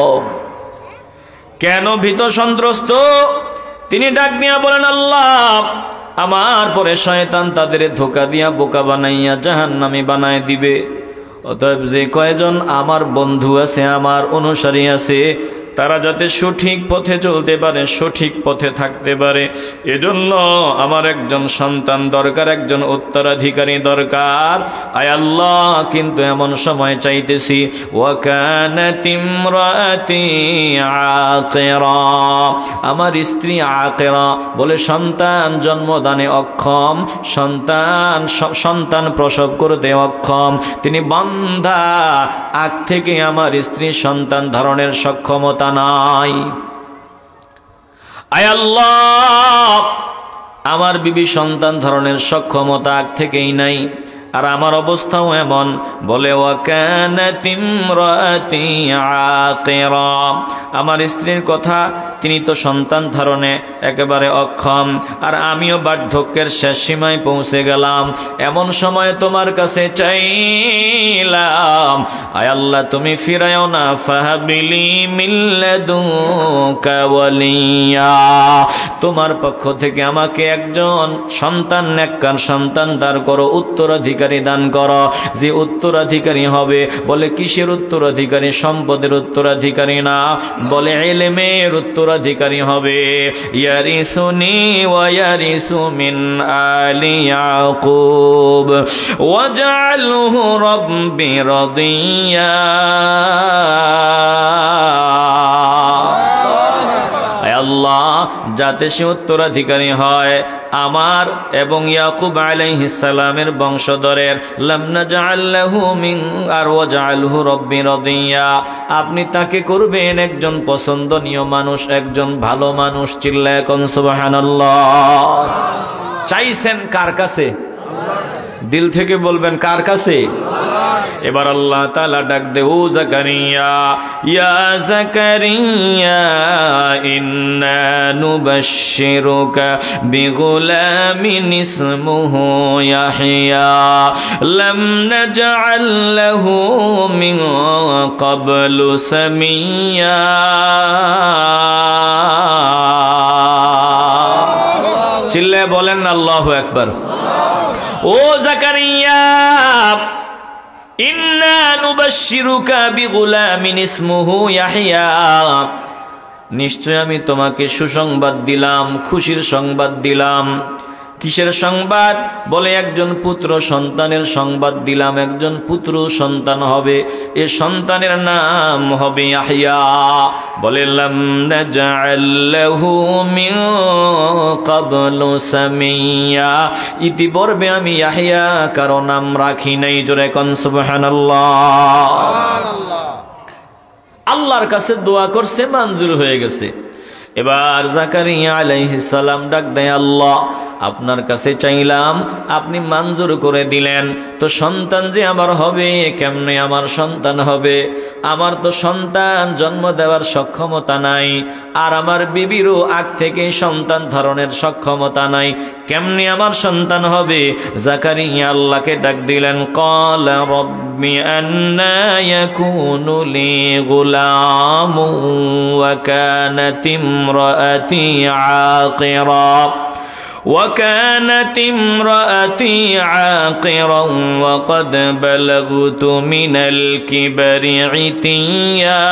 কেন ভীত সন্ত্রস্ত? তিনি ডাক দিয়া বলেন, আল্লাহ আমার পরে শয়তান তাদের ধোঁকা দিয়া বোকা বানাইয়া জাহান্নামী বানায় দিবে। অতএব যে কয়জন আমার বন্ধু আছে, আমার অনুসারী আছে, তারা যাতে সঠিক পথে চলতে পারে, সঠিক পথে থাকতে পারে, এজন্য আমার একজন সন্তান দরকার, একজন উত্তরাধিকারী দরকার। আয় আল্লাহ কিন্তু এমন সময় চাইতেছি, ওয়া কানাত ইমরাতি আকিরা, আমার স্ত্রী আকিরা বলে সন্তান জন্মদানে অক্ষম, সন্তান সন্তান প্রসব করতে অক্ষম, তিনি বান্ধা, আগ থেকে আমার স্ত্রী সন্তান ধারণের সক্ষমতা নাই। আয় আল্লাহ আমার বিবি সন্তান ধারণের সক্ষমতা আগ থেকেই নাই, আর আমার অবস্থাও এমন। বলে ওয়া কানাত ইমরাতি আকিরা, আমার স্ত্রীর কথা, তিনি তো সন্তান ধারণে একেবারে অক্ষম, আর আমিও বার্ধক্যের শেষ সীমায় পৌঁছে গেলাম। এমন সময় তোমার কাছে চাইলাম, আয় আল্লাহ তুমি ফিরায়ও না, ফাহাবিলি মিন লাদুনকা ওয়ালিয়া, তোমার পক্ষ থেকে আমাকে একজন সন্তান, নেককার সন্তান দান করো, উত্তরাধিকারী দান করো, যে উত্তরাধিকারী হবে। বলে কিসের উত্তরাধিকারী? সম্পদের উত্তরাধিকারী না, বলে ইলমের উত্তরাধিকারী হবে। ইয়ারিসুনি ওয়া ইয়ারিসু মিন আলি ইয়াকুব ওয়াজআলহু রাব্বি রাদিয়া। আল্লাহ যাতে সে উত্তরাধিকারী হয় আমার এবং ইয়াকুব আলাইহিস সালামের বংশধরের। লাম নাজআল লাহু মিন আর ওয়াজআলহু রাব্বি রাদিয়া, আপনি তাকে করবেন একজন পছন্দনীয় মানুষ, একজন ভালো মানুষ। চিল্লায় কোন সুবহানাল্লাহ। চাইছেন কার কাছে? দিল থেকে বলবেন কার কাছে? এবার আল্লাহ তাআলা ডাক দে, ও জাকারিয়া, ইয়া জাকারিয়া ইন্না নুবাশশিরুকা বিগুলামিন ইসমুহু ইয়াহইয়া লাম নাজআল লাহু মিন ক্বাবলু সামিয়া। চিল্লায়ে বলেন আল্লাহু আকবার। ও জাকারিয়া, ইন্না নুবাশশিরুকা বিগুলামিন ইসমুহু ইয়াহইয়া, নিশ্চয় আমি তোমাকে সুসংবাদ দিলাম, খুশির সংবাদ দিলাম। কিসের সংবাদ? বলে একজন পুত্র সন্তানের সংবাদ দিলাম, একজন পুত্র সন্তান হবে, এ সন্তানের নাম হবে ইয়াহইয়া। বলে লাম নাজআল লাহু মিন ক্বাবলু সামিয়্যা, ইতিপূর্বে আমি ইয়াহইয়া কারো নাম রাখি নাই। জোরে কোন সুবহানাল্লাহ। আল্লাহর কাছে দোয়া করছে, মঞ্জুর হয়ে গেছে। এবার জাকারিয়া আলাইহিস সালাম ডাক দেয়, আল্লাহ আপনার কাছে চাইলাম, আপনি মঞ্জুর করে দিলেন, তো সন্তান যে আমার হবে, কেমনে আমার সন্তান হবে? আমার তো সন্তান জন্ম দেওয়ার সক্ষমতা নাই, আর আমার বিবিরও আগ থেকে সন্তান ধারণের সক্ষমতা নাই, কেমনে আমার সন্তান হবে? জাকারিয়া আল্লাহকে ডাক দিলেন, ক্বালা রাব্বি আন্না ইয়াকুনু লি গুলামুন ওয়া কানাত ইমরাআতি আকিরা وكانت امرأتي عاقرا وقد بلغت من الكبر عتيا।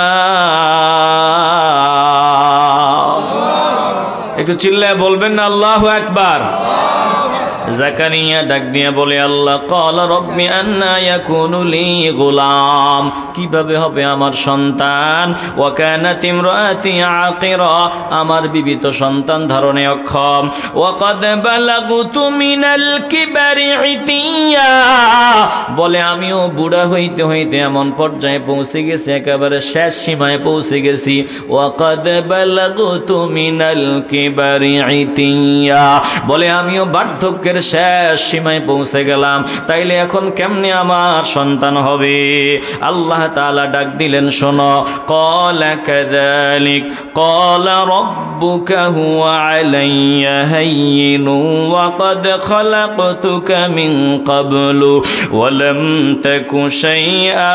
একটু চিল্লায় বলবেন না আল্লাহু আকবার। জাকারিয়া ডাক দিয়ে বলে, আল্লাহ ক্বালা রাব্বি আন্না ইয়াকুনু লি গুলাম, কিভাবে হবে আমার সন্তান? ওয়া কানাত ইমরাআতি আকিরা, আমার বিবি তো সন্তান ধারণে অক্ষম। ওয়া ক্বাদ বালাগতু মিনাল কিবারি ইতিয়া, বলে আমিও বুড়া হইতে হইতে এমন পর্যায়ে পৌঁছে গেছি, একেবারে শেষ সীমায় পৌঁছে গেছি। ওয়া ক্বাদ বালাগতু মিনাল কিবারি ইতিয়া, বলে আমিও বার্ধক্যের শেষ সীমায় পৌঁছে গেলাম, তাইলে এখন কেমনে আমার সন্তান হবে? আল্লাহ তাআলা ডাক দিলেন, শোনো, ক্বালা কাযালিক ক্বালা রাব্বুকা হুয়া আলাইয়া হাইয়িনু ওয়া ক্বাদ খালাকতুকা মিন ক্বাবলু ওয়া লাম তাকু শাইআ।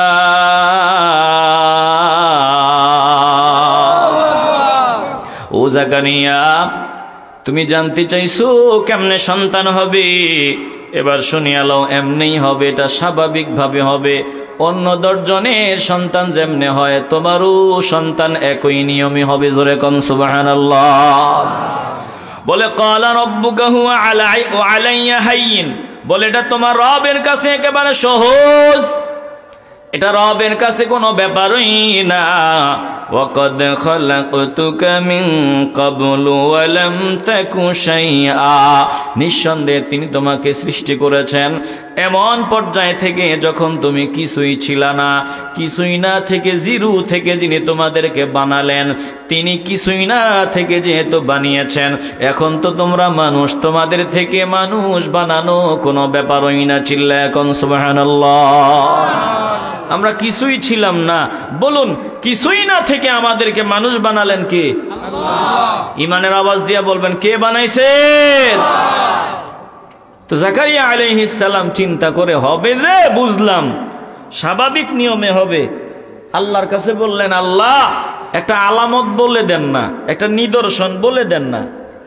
ও জাকারিয়া, তুমি জানতে চাইছো কেমনে সন্তান হবে? এবার শুনিয়া লও, এমনি হবে, এটা স্বাভাবিক ভাবে হবে। অন্য দশজনের সন্তান যেমনে হয়, তোমারও সন্তান একই নিয়মে হবে। জোরে কোন সুবহানাল্লাহ। বলে ক্বালা রাব্বুকা হুয়া আলাইয়া হাইয়িন, বলে এটা তোমার রবের কাছে একেবারে সহজ, এটা রবের কাছে কোনো ব্যাপারই না। ওয়াকাদ খালাকতুকা মিন ক্বাবলু ওয়া লাম তাকু শাইআ, নিঃসন্দেহে তিনি তোমাকে সৃষ্টি করেছেন এমন পর্যায় থেকে যখন তুমি কিছুই ছিলা না, কিছুই না থেকে, জিরু থেকে যিনি তোমাদেরকে বানালেন, তিনি কিছুই না থেকে যেহেতু বানিয়েছেন, এখন তো তোমরা মানুষ, তোমাদের থেকে মানুষ বানানো কোনো ব্যাপারই না। চিল্লা এখন সুবহানাল্লাহ। আমরা কিছুই ছিলাম না, বলুন কিছুই না থেকে আমাদেরকে মানুষ বানালেন কে? আল্লাহ। ইমানের আওয়াজ দিয়া বলবেন, কে বানাইছেন? তো জাকারিয়া আলাইহিস সালাম চিন্তা করে, হবে যে বুঝলাম, স্বাভাবিক নিয়মে হবে। আল্লাহর কাছে বললেন, আল্লাহ একটা আলামত বলে দেন না, একটা নিদর্শন বলে দেন না।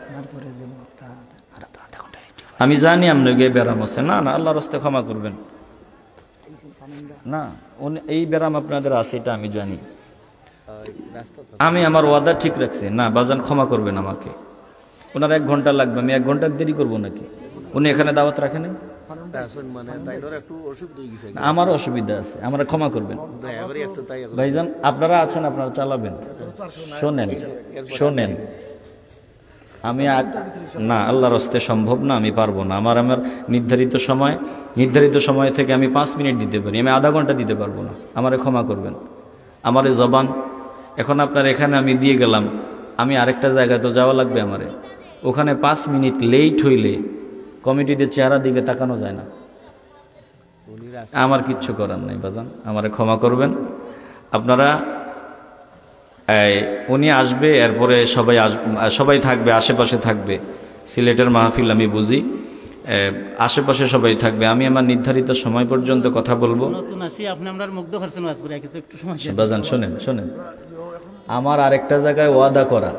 আমি জানি আপনাকে ব্যারাম আছে। না না, আল্লাহর রাস্তায় ক্ষমা করবেন না, এই ব্যারাম আপনাদের আছে, এটা আমি জানি, আমি আমার ওয়াদা ঠিক রাখছি। না বাজান, ক্ষমা করবেন আমাকে, ওনার এক ঘন্টা লাগবে, আমি এক ঘন্টা দেরি করবো নাকি? উনি এখানে দাওয়াত রাখেন, আমার অসুবিধা আছে, আমরা ক্ষমা করবেন ভাইজান। আপনারা আছেন, আপনারা চালাবেন। শোনেন শোনেন, আমি না, আল্লাহর হস্তে সম্ভব না, আমি পারবো না। আমার আমার নির্ধারিত সময়, নির্ধারিত সময় থেকে আমি পাঁচ মিনিট দিতে পারি, আমি আধা ঘন্টা দিতে পারবো না, আমারে ক্ষমা করবেন। আমার জবান এখন আপনার এখানে আমি দিয়ে গেলাম, আমি আরেকটা জায়গায় তো যাওয়া লাগবে আমারে, ওখানে পাঁচ মিনিট লেট হইলে কমিটিদের চেহারা দিকে তাকানো যায় না। আমার কিচ্ছু করার নেই বাজান, আমারে ক্ষমা করবেন আপনারা। উনি আসবে, এরপরে সবাই সবাই থাকবে, আশেপাশে থাকবে, সিলেটের মাহফিল আমি বুঝি, আশেপাশে সবাই থাকবে। আমি আমার নির্ধারিত সময় পর্যন্ত কথা বলবো। বাজান শোনেন শোনেন, আমার আরেকটা জায়গায় ওয়াদা করা,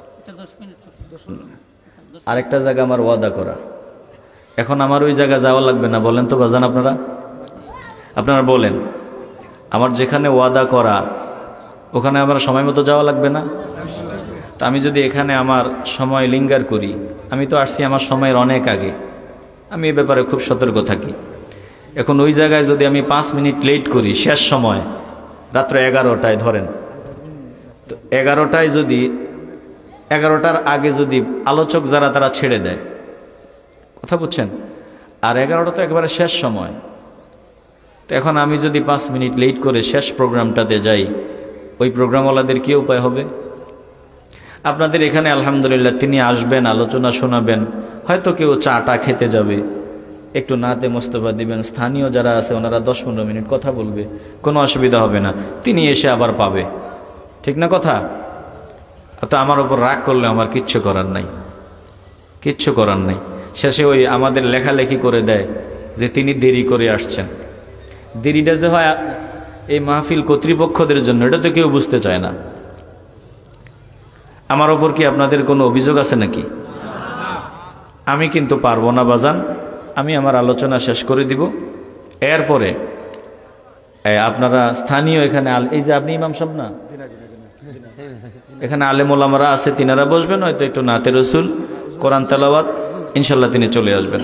আরেকটা জায়গা আমার ওয়াদা করা, এখন আমার ওই জায়গা যাওয়া লাগবে না, বলেন তো বাজান আপনারা? আপনারা বলেন, আমার যেখানে ওয়াদা করা ওখানে আমার সময় মতো যাওয়া লাগবে না? তা আমি যদি এখানে আমার সময় লিঙ্গার করি, আমি তো আসছি আমার সময়ের অনেক আগে, আমি এ ব্যাপারে খুব সতর্ক থাকি। এখন ওই জায়গায় যদি আমি পাঁচ মিনিট লেট করি, শেষ সময় রাত্র এগারোটায় ধরেন, তো এগারোটায় যদি এগারোটার আগে যদি আলোচক যারা তারা ছেড়ে দেয়, কথা বুঝছেন, আর এগারোটা তো একেবারে শেষ সময়, তো এখন আমি যদি পাঁচ মিনিট লেট করে শেষ প্রোগ্রামটাতে যাই, ওই প্রোগ্রামওয়ালাদের কী উপায় হবে? আপনাদের এখানে আলহামদুলিল্লাহ তিনি আসবেন, আলোচনা শোনাবেন, হয়তো কেউ চাটা খেতে যাবে, একটু নাতে মোস্তফা দিবেন, স্থানীয় যারা আছে ওনারা দশ পনেরো মিনিট কথা বলবে, কোনো অসুবিধা হবে না, তিনি এসে আবার পাবে, ঠিক না কথা? তো আমার ওপর রাগ করলে আমার কিচ্ছু করার নাই, কিচ্ছু করার নাই। শেষে ওই আমাদের লেখালেখি করে দেয় যে তিনি দেরি করে আসছেন। দেরিটা যে হয় এই মাহফিল কর্তৃপক্ষদের জন্য, এটা তো কেউ বুঝতে চায় না। আমার ওপর কি আপনাদের কোনো অভিযোগ আছে নাকি? আমি কিন্তু পারবো না বাজান, আমি আমার আলোচনা শেষ করে দিব, এরপরে আপনারা স্থানীয় এখানে, এই যে আপনি ইমাম সাহেব না, এখানে আলেম ওলামারা আছে, তিনারা বসবেন, হয়তো একটু নাতে রসুল, কোরআন তেলাওয়াত, ইনশাল্লাহ তিনি চলে আসবেন।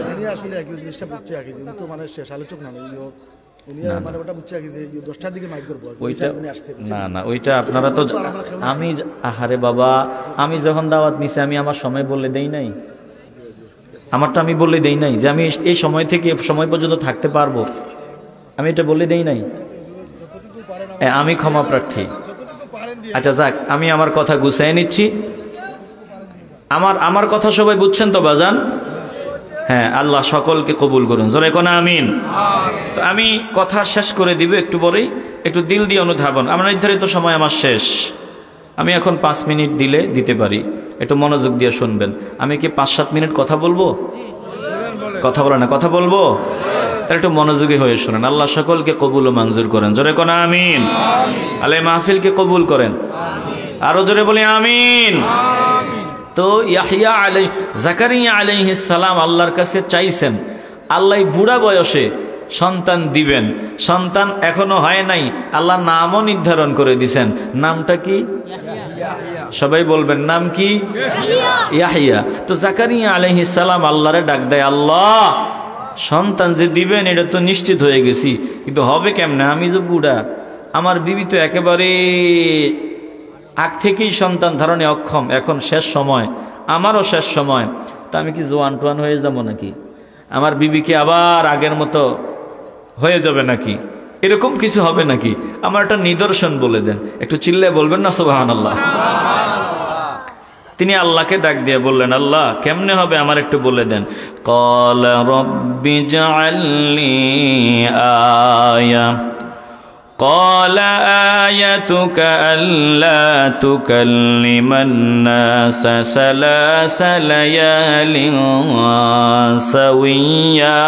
না না ওইটা আপনারা তো, আমি আহারে বাবা, আমি যখন দাওয়াত নিছি আমি আমার সময় বলে দেই নাই, আমারটা আমি বলে দেই নাই যে আমি এই সময় থেকে সময় পর্যন্ত থাকতে পারবো, আমি এটা বলে দেই নাই। আমি ক্ষমা প্রার্থী। আচ্ছা যাক, আমি আমার কথা গুছিয়ে নিচ্ছি। আমার আমার কথা সবাই বুঝছেন তো বাজান? হ্যাঁ, আল্লাহ সকলকে কবুল করুন, জোরে কোন আমিন। তো আমি কথা শেষ করে দিব একটু পরেই, একটু দিল দিয়ে অনুধাবন। আমার নির্ধারিত সময় আমার শেষ, আমি এখন পাঁচ মিনিট দিলে দিতে পারি, একটু মনোযোগ দিয়ে শুনবেন। আমি কি পাঁচ সাত মিনিট কথা বলবো? কথা বলো না, কথা বলবো, তাহলে একটু মনোযোগী হয়ে শুনেন। আল্লাহ সকলকে কবুল ও মঞ্জুর করেন, জোরে কোন আমিন। আলে মাহফিলকে কবুল করেন, আরো জোরে বলি আমিন। তো ইয়াহইয়া আলাই জাকারিয়া আলাইহিস সালাম আল্লাহর কাছে চাইছেন, আল্লাহ বুড়া বয়সে সন্তান দিবেন, সন্তান এখনো হয় নাই, আল্লাহ নামও নির্ধারণ করে দিছেন। নামটা কি? সবাই বলবেন, নাম কি? ইয়াহইয়া। তো জাকারিয়া আলাইহিস সালাম আল্লাহরে ডাক দেয়, আল্লাহ সন্তান যে দিবেন এটা তো নিশ্চিত হয়ে গেছি, কিন্তু হবে কেমনে? আমি যে বুড়া, আমার বিবি তো একেবারে আগ থেকেই সন্তান ধারণে অক্ষম, এখন শেষ সময়, আমারও শেষ সময়, তা আমি কি জোয়ান টোয়ান হয়ে যাবো নাকি? আমার বিবিকে আবার আগের মতো হয়ে যাবে নাকি? এরকম কিছু হবে নাকি? আমার একটা নিদর্শন বলে দেন। একটু চিল্লায় বলবেন না সুবহানাল্লাহ। তিনি আল্লাহকে ডাক দিয়ে বললেন, আল্লাহ কেমনে হবে আমার একটু বলে দেন। ক্বালা রাব্বি জাআলনি আয়া قال آيتك ألا تكلم الناس ثلاث ليال سويا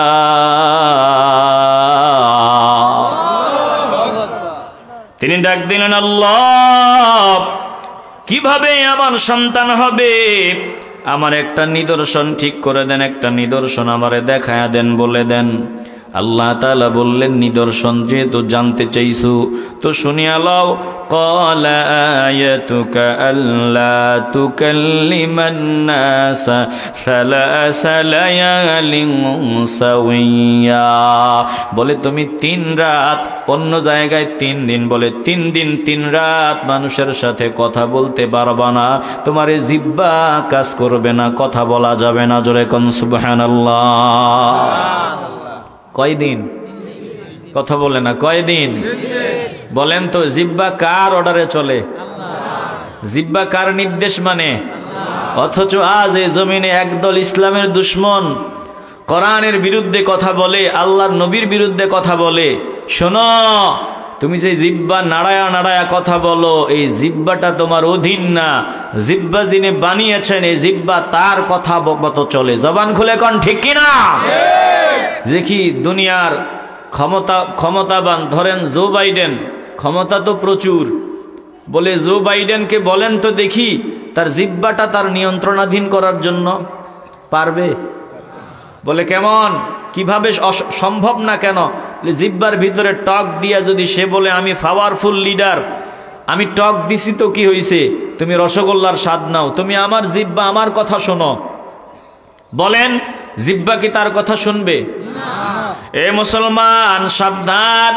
তিনি ডাক দিলেন, আল্লাহ কিভাবে আমার সন্তান হবে? আমার একটা নিদর্শন ঠিক করে দেন, একটা নিদর্শন আমারে দেখায়া দেন, বলে দেন। আল্লাহ তাআলা বললেন, নিদর্শন যেহেতু জানতে চাইছো তো শুনিয়া লও। ক্বালা আয়াতুকা আল্লা তুকাল্লিমান নাসা সালাসা লায়ালিন সাওয়িয়া। বলে তুমি তিন রাত, অন্য জায়গায় তিন দিন, বলে তিন দিন তিন রাত মানুষের সাথে কথা বলতে পারবা না, তোমার জিহ্বা কাজ করবে না, কথা বলা যাবে না। জোরে কোন সুবহানাল্লাহ। কয়দিন? কথা বলে না, কয়দিন? বলেন তো, জিহ্বা কার অর্ডারে চলে? জিহ্বা কার নির্দেশ মানে? অথচ আজ এই জমিনে একদল ইসলামের দুশ্মন কোরআনের বিরুদ্ধে কথা বলে, আল্লাহর নবীর বিরুদ্ধে কথা বলে। শোনো, তুমি যে জিহ্বা নাড়ায়া নাড়ায়া কথা বলো, এই জিহ্বাটা তোমার অধীন না। জিহ্বা যিনি বানিয়েছেন, এই জিহ্বা তার কথা মতো চলে। জবান খুলে কোন ঠিক কিনা? যে কি দুনিয়ার ক্ষমতা ক্ষমতাবান, ধরেন জো বাইডেন, ক্ষমতা তো প্রচুর, বলে জো বাইডেনকে বলেন তো দেখি তার জিহ্বাটা তার নিয়ন্ত্রণাধীন করার জন্য পারবে? বলে কেমন, কিভাবে সম্ভব না? কেন? জিহ্বার ভিতরে টক দিয়া যদি সে বলে আমি পাওয়ারফুল লিডার, আমি টক দিছি তো কি হইছে, তুমি রসগোল্লার স্বাদ নাও, তুমি আমার জিহ্বা আমার কথা শোনো। বলেন জিহ্বা কি তার কথা শুনবে? এ মুসলমান সাবধান,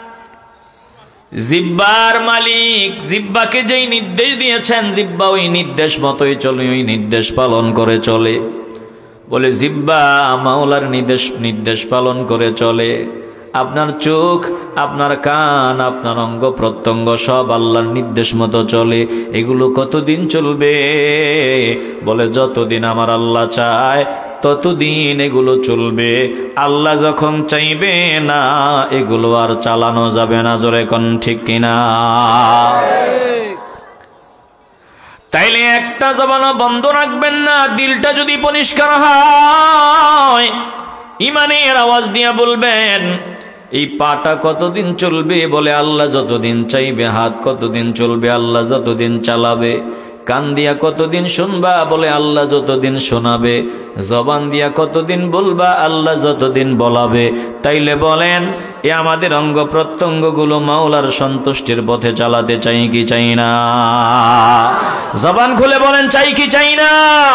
জিহ্বার মালিক জিহ্বাকে যেই নির্দেশ দিয়েছেন জিহ্বা ওই নির্দেশ মতোই চলে, ওই নির্দেশ পালন করে চলে। বলে জিহ্বা মাওলার নির্দেশ নির্দেশ পালন করে চলে। আপনার চোখ, আপনার কান, আপনার অঙ্গ প্রত্যঙ্গ সব আল্লাহর নির্দেশ মতো চলে। এগুলো কতদিন চলবে? বলে যতদিন আমার আল্লাহ চায় ততদিন এগুলো চলবে। আল্লাহ যখন চাইবে না এগুলো আর চালানো যাবে না। জোরে কোন ঠিক কিনা? তাইলে একটা জবানও বন্ধ রাখবেন না। দিলটা যদি পরিষ্কার হয় ইমানের আওয়াজ দিয়ে বলবেন এই পাটা কতদিন চলবে? বলে আল্লাহ যতদিন চাইবে। হাত কতদিন চলবে? আল্লাহ যতদিন চালাবে। কান দিয়া কতদিন শুনবা? বলে আল্লাহ যতদিন শোনাবে। জবান দিয়া কতদিন বলবা? আল্লাহ যতদিন বলাবে। তাইলে বলেন এ আমাদের অঙ্গ প্রত্যঙ্গগুলো মাওলার সন্তুষ্টির পথে চালাতে চাই কি চাই না? জবান খুলে বলেন চাই কি চাই না?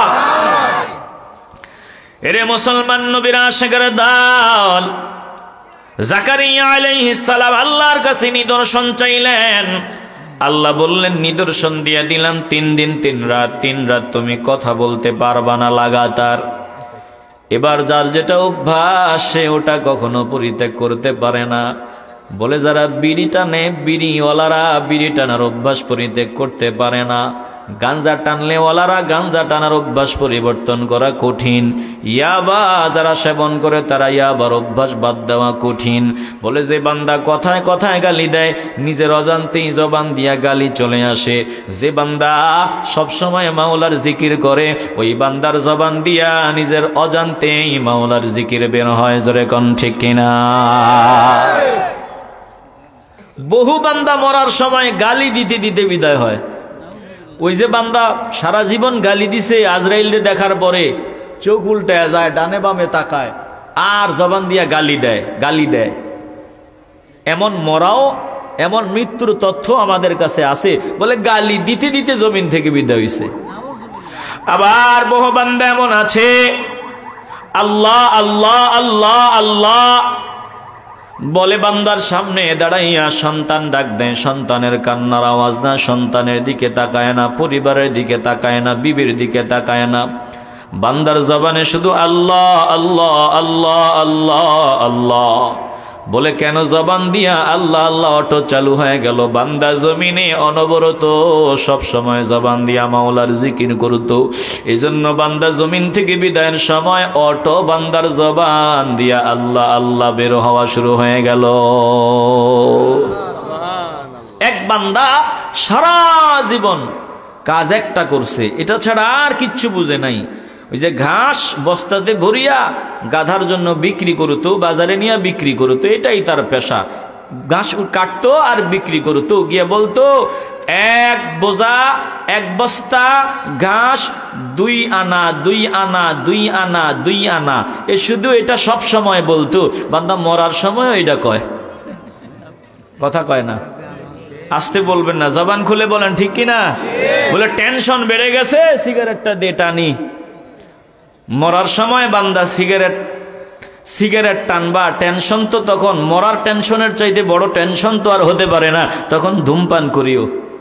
এরে মুসলমান নবীর আশিকের দল, জাকারিয়া আলাইহিস সালাম আল্লাহর কাছে নিদর্শন চাইলেন। আল্লাহ বললেন নিদর্শন দিয়ে দিলাম, তিন দিন তিন রাত তিন রাত তুমি কথা বলতে পারবা না লাগাতার। এবার যার যেটা অভ্যাস সে ওটা কখনো পরিত্যাগ করতে পারে না। বলে যারা বিড়ি টানে, বিড়িওয়ালারা বিড়ি টানার অভ্যাস পরিত্যাগ করতে পারে না। গাঞ্জা টানলে ওয়ালারা গাঞ্জা টানার অভ্যাস পরিবর্তন করা কঠিন। ইয়াবা যারা সেবন করে তারা ইয়াবার অভ্যাস বাদ দেওয়া কঠিন। বলে যে বান্দা কথায় কথায় গালি দেয় নিজের অজান্তেই জবান দিয়া গালি চলে আসে। যে বান্দা সবসময় মাওলার জিকির করে ওই বান্দার জবান দিয়া নিজের অজান্তেই মাওলার জিকির বের হয়। জোরে কোন ঠিক কিনা? বহু বান্দা মরার সময় গালি দিতে দিতে বিদায় হয়। ওই যে বান্দা সারা জীবন গালি দিছে আজরাইলকে দেখার পরে চোখ উল্টায় যায়, ডানে বামে তাকায় আর জবান দিয়া গালি দেয় গালি দেয় এমন মরাও, এমন মৃত্যুর তথ্য আমাদের কাছে আছে। বলে গালি দিতে দিতে জমিন থেকে বিদায় হইছে। আবার বহু বান্দা এমন আছে আল্লাহ আল্লাহ আল্লাহ আল্লাহ বলে বান্দার সামনে দাঁড়াইয়া সন্তান ডাক দেয়, সন্তানের কান্নার আওয়াজ না, সন্তানের দিকে তাকায় না, পরিবারের দিকে তাকায় না, বিবির দিকে তাকায় না। বান্দার জবানে শুধু আল্লাহ আল্লাহ আল্লাহ আল্লাহ আল্লাহ বলে। কেন? জবান দিয়া আল্লাহ আল্লাহ অটো চালু হয়ে গেল। বান্দা জমিনে অনবরত সব সময় জবান দিয়া মাওলার জিকির করত। এই জন্য বান্দা জমিন থেকে বিদায়ের সময় অটো বান্দার জবান দিয়া আল্লাহ আল্লাহ বের হওয়া শুরু হয়ে গেল। এক বান্দা সারা জীবন কাজ একটা করছে, এটা ছাড়া আর কিচ্ছু বুঝে নাই। ওই যে ঘাস বস্তাতে ভরিয়া গাধার জন্য বিক্রি করতো, বাজারে নিয়ে বিক্রি করতো, এটাই তার পেশা। ঘাস কাটতো আর বিক্রি করতো। গিয়ে বলতো এক বোঝা এক বস্তা ঘাস দুই আনা দুই আনা দুই আনা দুই আনা। এ শুধু এটা সব সময় বলতো। বান্দা মরার সময় এটা কয়, কথা কয় না। আসতে বলবেন না, জবান খুলে বলেন ঠিক কিনা? বলে টেনশন বেড়ে গেছে, সিগারেটটা দে টানি। মরার সময় বান্দা সিগারেট সিগারেট টানবা। টেনশন তো তখন মরার টেনশনের চাইতে বড় টেনশন তো আর হতে পারে না। তখন ধূমপান করিও।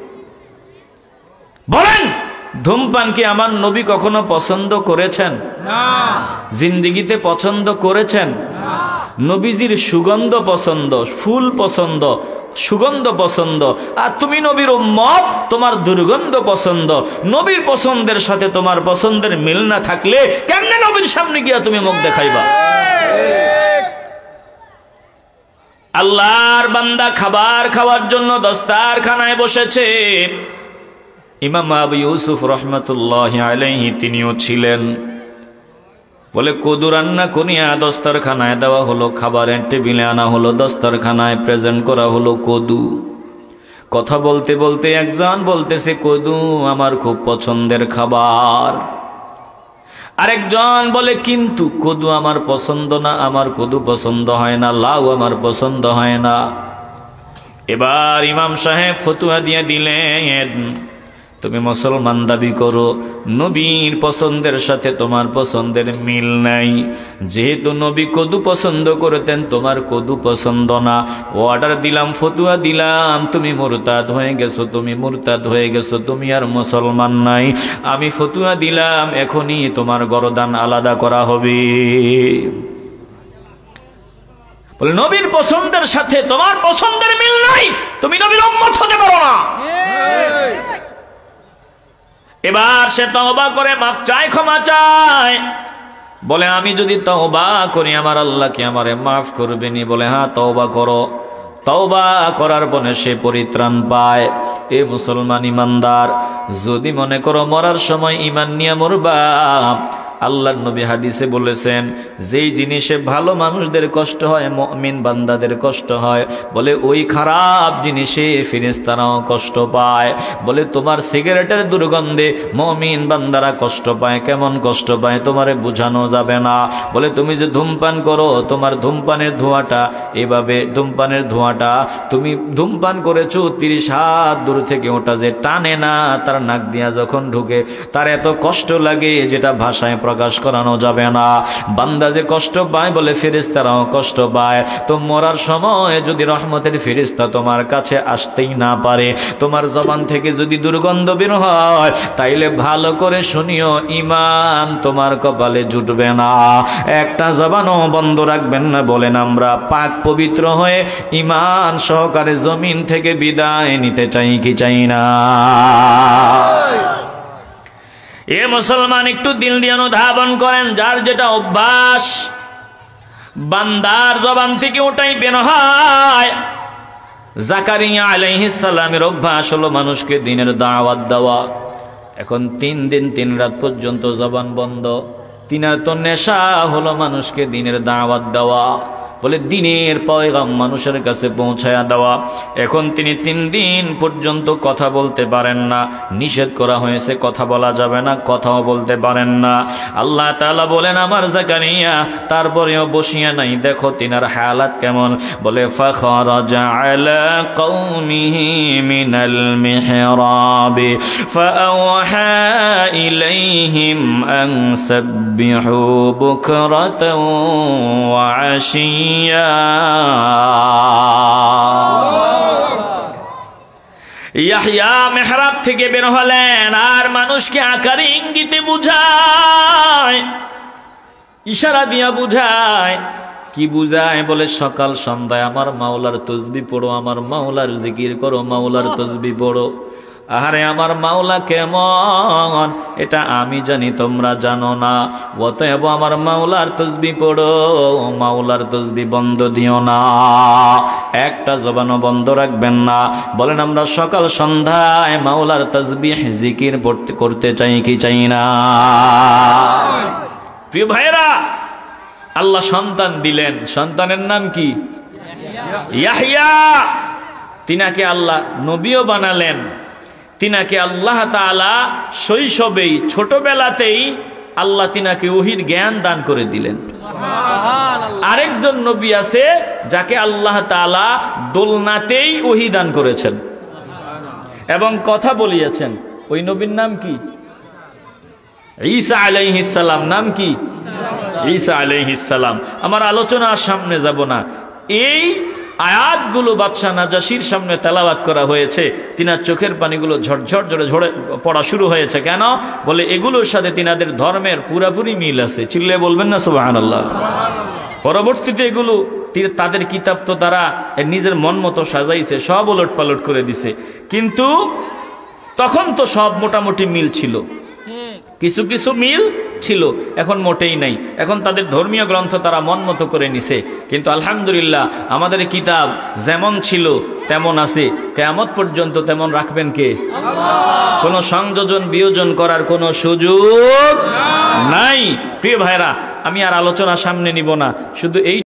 বলেন ধূমপান কি আমার নবী কখনো পছন্দ করেছেন? না। জিন্দিগিতে পছন্দ করেছেন? না। নবীজির সুগন্ধ পছন্দ, ফুল পছন্দ, সুগন্ধ পছন্দ। আর তুমি নবীর উম্মত, তোমার দুর্গন্ধ পছন্দ। নবীর পছন্দের সাথে তোমার পছন্দের মিল না থাকলে কেমনে নবীর সামনে গিয়া তুমি মুখ দেখাইবা? আল্লাহর বান্দা খাবার খাওয়ার জন্য দস্তারখানায় বসেছে। ইমাম আবু ইউসুফ রহমতুল্লাহি আলাইহি তিনিও ছিলেন। বলে কদু রান্না করিয়া দস্তরখানায় দেওয়া হলো, খাবারের টেবিলে আনা হলো, দস্তরখানায় প্রেজেন্ট করা হলো কদু। কথা বলতে বলতে একজন বলতেছে কদু আমার খুব পছন্দের খাবার। আরেকজন বলে কিন্তু কদু আমার পছন্দ না, আমার কদু পছন্দ হয় না, লাউ আমার পছন্দ হয় না। এবার ইমাম সাহেব ফতুয়া দিয়ে দিলেন, তুমি মুসলমান দাবি করো, নবীর পছন্দের সাথে তোমার পছন্দের মিল নাই। যেহেতু নবী কদু পছন্দ করতেন, তোমার কদু পছন্দ না, অর্ডার দিলাম, ফতুয়া দিলাম, তুমি মুরতাদ হয়ে গেছো, তুমি মুরতাদ হয়ে গেছো, তুমি আর মুসলমান নাই। আমি ফতুয়া দিলাম, এখনই তোমার গরদান আলাদা করা হবে। বলে নবীর পছন্দের সাথে তোমার পছন্দের মিল নাই, তুমি নবীর উম্মত হতে পারো না। এবার সে তওবা করে মাপ চায়, ক্ষমা চায়। বলে আমি যদি তওবা করি আমার আল্লাহ কি আমারে মাফ করবেনি? বলে হ্যাঁ, তওবা করো। তওবা করার পরে সে পরিত্রাণ পায়। এ মুসলমান ইমানদার, যদি মনে করো মরার সময় ইমান নিয়ে মরবা, আল্লাহর নবী হাদিসে বলেছেন, যেই জিনিসে ভালো মানুষদের কষ্ট হয়, মুমিন বান্দাদের কষ্ট হয়, বলে ওই খারাপ জিনিসে ফেরেশতারাও কষ্ট পায়। বলে তোমার সিগারেটের দুর্গন্ধে মুমিন বান্দারা কষ্ট পায়। কেমন কষ্ট পায় তোমারে বোঝানো যাবে না। বলে তুমি যে ধূমপান করো, তোমার ধূমপানের ধোঁয়াটা এভাবে, ধূমপানের ধোঁয়াটা তুমি ধূমপান করেছো তিরিশ হাত দূর থেকে, ওটা যে টানে না, তার নাক দিয়া যখন ঢুকে তার এত কষ্ট লাগে যেটা ভাষায় প্রকাশ করানো যাবে না। বান্দা যে কষ্ট পায়, বলে ফেরেশতারাও কষ্ট পায়। তো মরার সময় যদি রহমতের ফেরেশতা তোমার কাছে আসতেই না পারে, তোমার জবান থেকে যদি দুর্গন্ধ বের হয়, তাইলে ভালো করে শুনিও, ঈমান তোমার কপালে জুটবে না। একটা জবানও বন্ধ রাখবেন না। বলেন আমরা পাক পবিত্র হয়ে ঈমান সহকারে জমিন থেকে বিদায় নিতে চাই কি চাই না? এ মুসলমান, একটু দিল দিয়ে অনুধাবন করেন, যার যেটা অভ্যাস বান্দার জবান থেকে ওটাই বের হয়। জাকারিয়া আলাইহিস সালামের অভ্যাস হলো মানুষকে দিনের দাওয়াত দেওয়া। এখন তিন দিন তিন রাত পর্যন্ত জবান বন্ধ। তিনার তো নেশা হলো মানুষকে দিনের দাওয়াত দেওয়া, বলে দিনের পয়গাম মানুষের কাছে পৌঁছায়া দেওয়া। এখন তিনি তিন দিন পর্যন্ত কথা বলতে পারেন না, নিষেধ করা হয়েছে, কথা বলা যাবে না, কথাও বলতে পারেন না। আল্লাহ তাআলা বলেন আমার জাকারিয়া তারপরেও বসিয়া নাই, দেখো তিনার হালাত কেমন। বলে ফাখরাজা আলা কওমিহি মিনাল মিহরাবি ফাআওহা ইলাইহিম আন সাব্বিহু বুকরাতাও ওয়া আশিয়া। ইয়াহইয়া মেহরাব থেকে বের হলেন, আর মানুষকে আকারে ইঙ্গিতে বুঝায়, ইশারা দিয়া বুঝায়। কি বুঝায়? বলে সকাল সন্ধ্যায় আমার মাওলার তসবিহ পড়ো, আমার মাওলার জিকির করো, মাওলার তসবিহ পড়ো। আহারে আমার মাওলা কেমন এটা আমি জানি, তোমরা জানো না। অতএব আমার মাওলার তসবিহ পড়ো, মাওলার তসবিহ বন্ধ দিও না, একটা জবানও বন্ধ রাখবেন না। বলেন আমরা সকাল সন্ধ্যায় মাওলার তসবিহ জিকির পড়তে করতে চাই কি চাই না? প্রিয় ভাইরা, আল্লাহ সন্তান দিলেন, সন্তানের নাম কি? ইয়াহইয়া। তিনাকে আল্লাহ নবীও বানালেন। তিনাকে আল্লাহ তাআলা শৈশবেই, ছোটবেলাতেই আল্লাহ তিনাকে ওহীর জ্ঞান দান করে দিলেন। আরেকজন নবী আছে যাকে আল্লাহ তাআলা দোলনাতেই ওহী দান করেছেন এবং কথা বলিয়েছেন। ওই নবীর নাম কি? ঈসা আলাইহিস সালাম। নাম কি? ঈসা আলাইহিস সালাম। আমার আলোচনার সামনে যাব না, এই আয়াতগুলো বাদশাহ নাজাশির সামনে তেলাওয়াত করা হয়েছে। তিনার চোখের পানিগুলো ঝরঝর ঝরে ঝরে পড়া শুরু হয়েছে। কেন? বলে এগুলোর সাথে তিনাদের ধর্মের পুরাপুরি মিল আছে। চিল্লে বলবেন না সুবহানাল্লাহ? পরবর্তীতে এগুলো তাদের কিতাব তো তারা নিজের মন মতো সাজাইছে, সব ওলট পালট করে দিছে, কিন্তু তখন তো সব মোটামুটি মিল ছিল, কিছু কিছু মিল ছিল, এখন মোটেই নাই। এখন তাদের ধর্মীয় গ্রন্থ তারা মন মতো করে নিছে। কিন্তু আলহামদুলিল্লাহ আমাদের কিতাব যেমন ছিল তেমন আছে, কিয়ামত পর্যন্ত তেমন রাখবেন কে? আল্লাহ। কোনো সংযোজন বিয়োজন করার কোনো সুযোগ নাই। প্রিয় ভাইরা, আমি আর আলোচনা সামনে নিব না, শুধু এই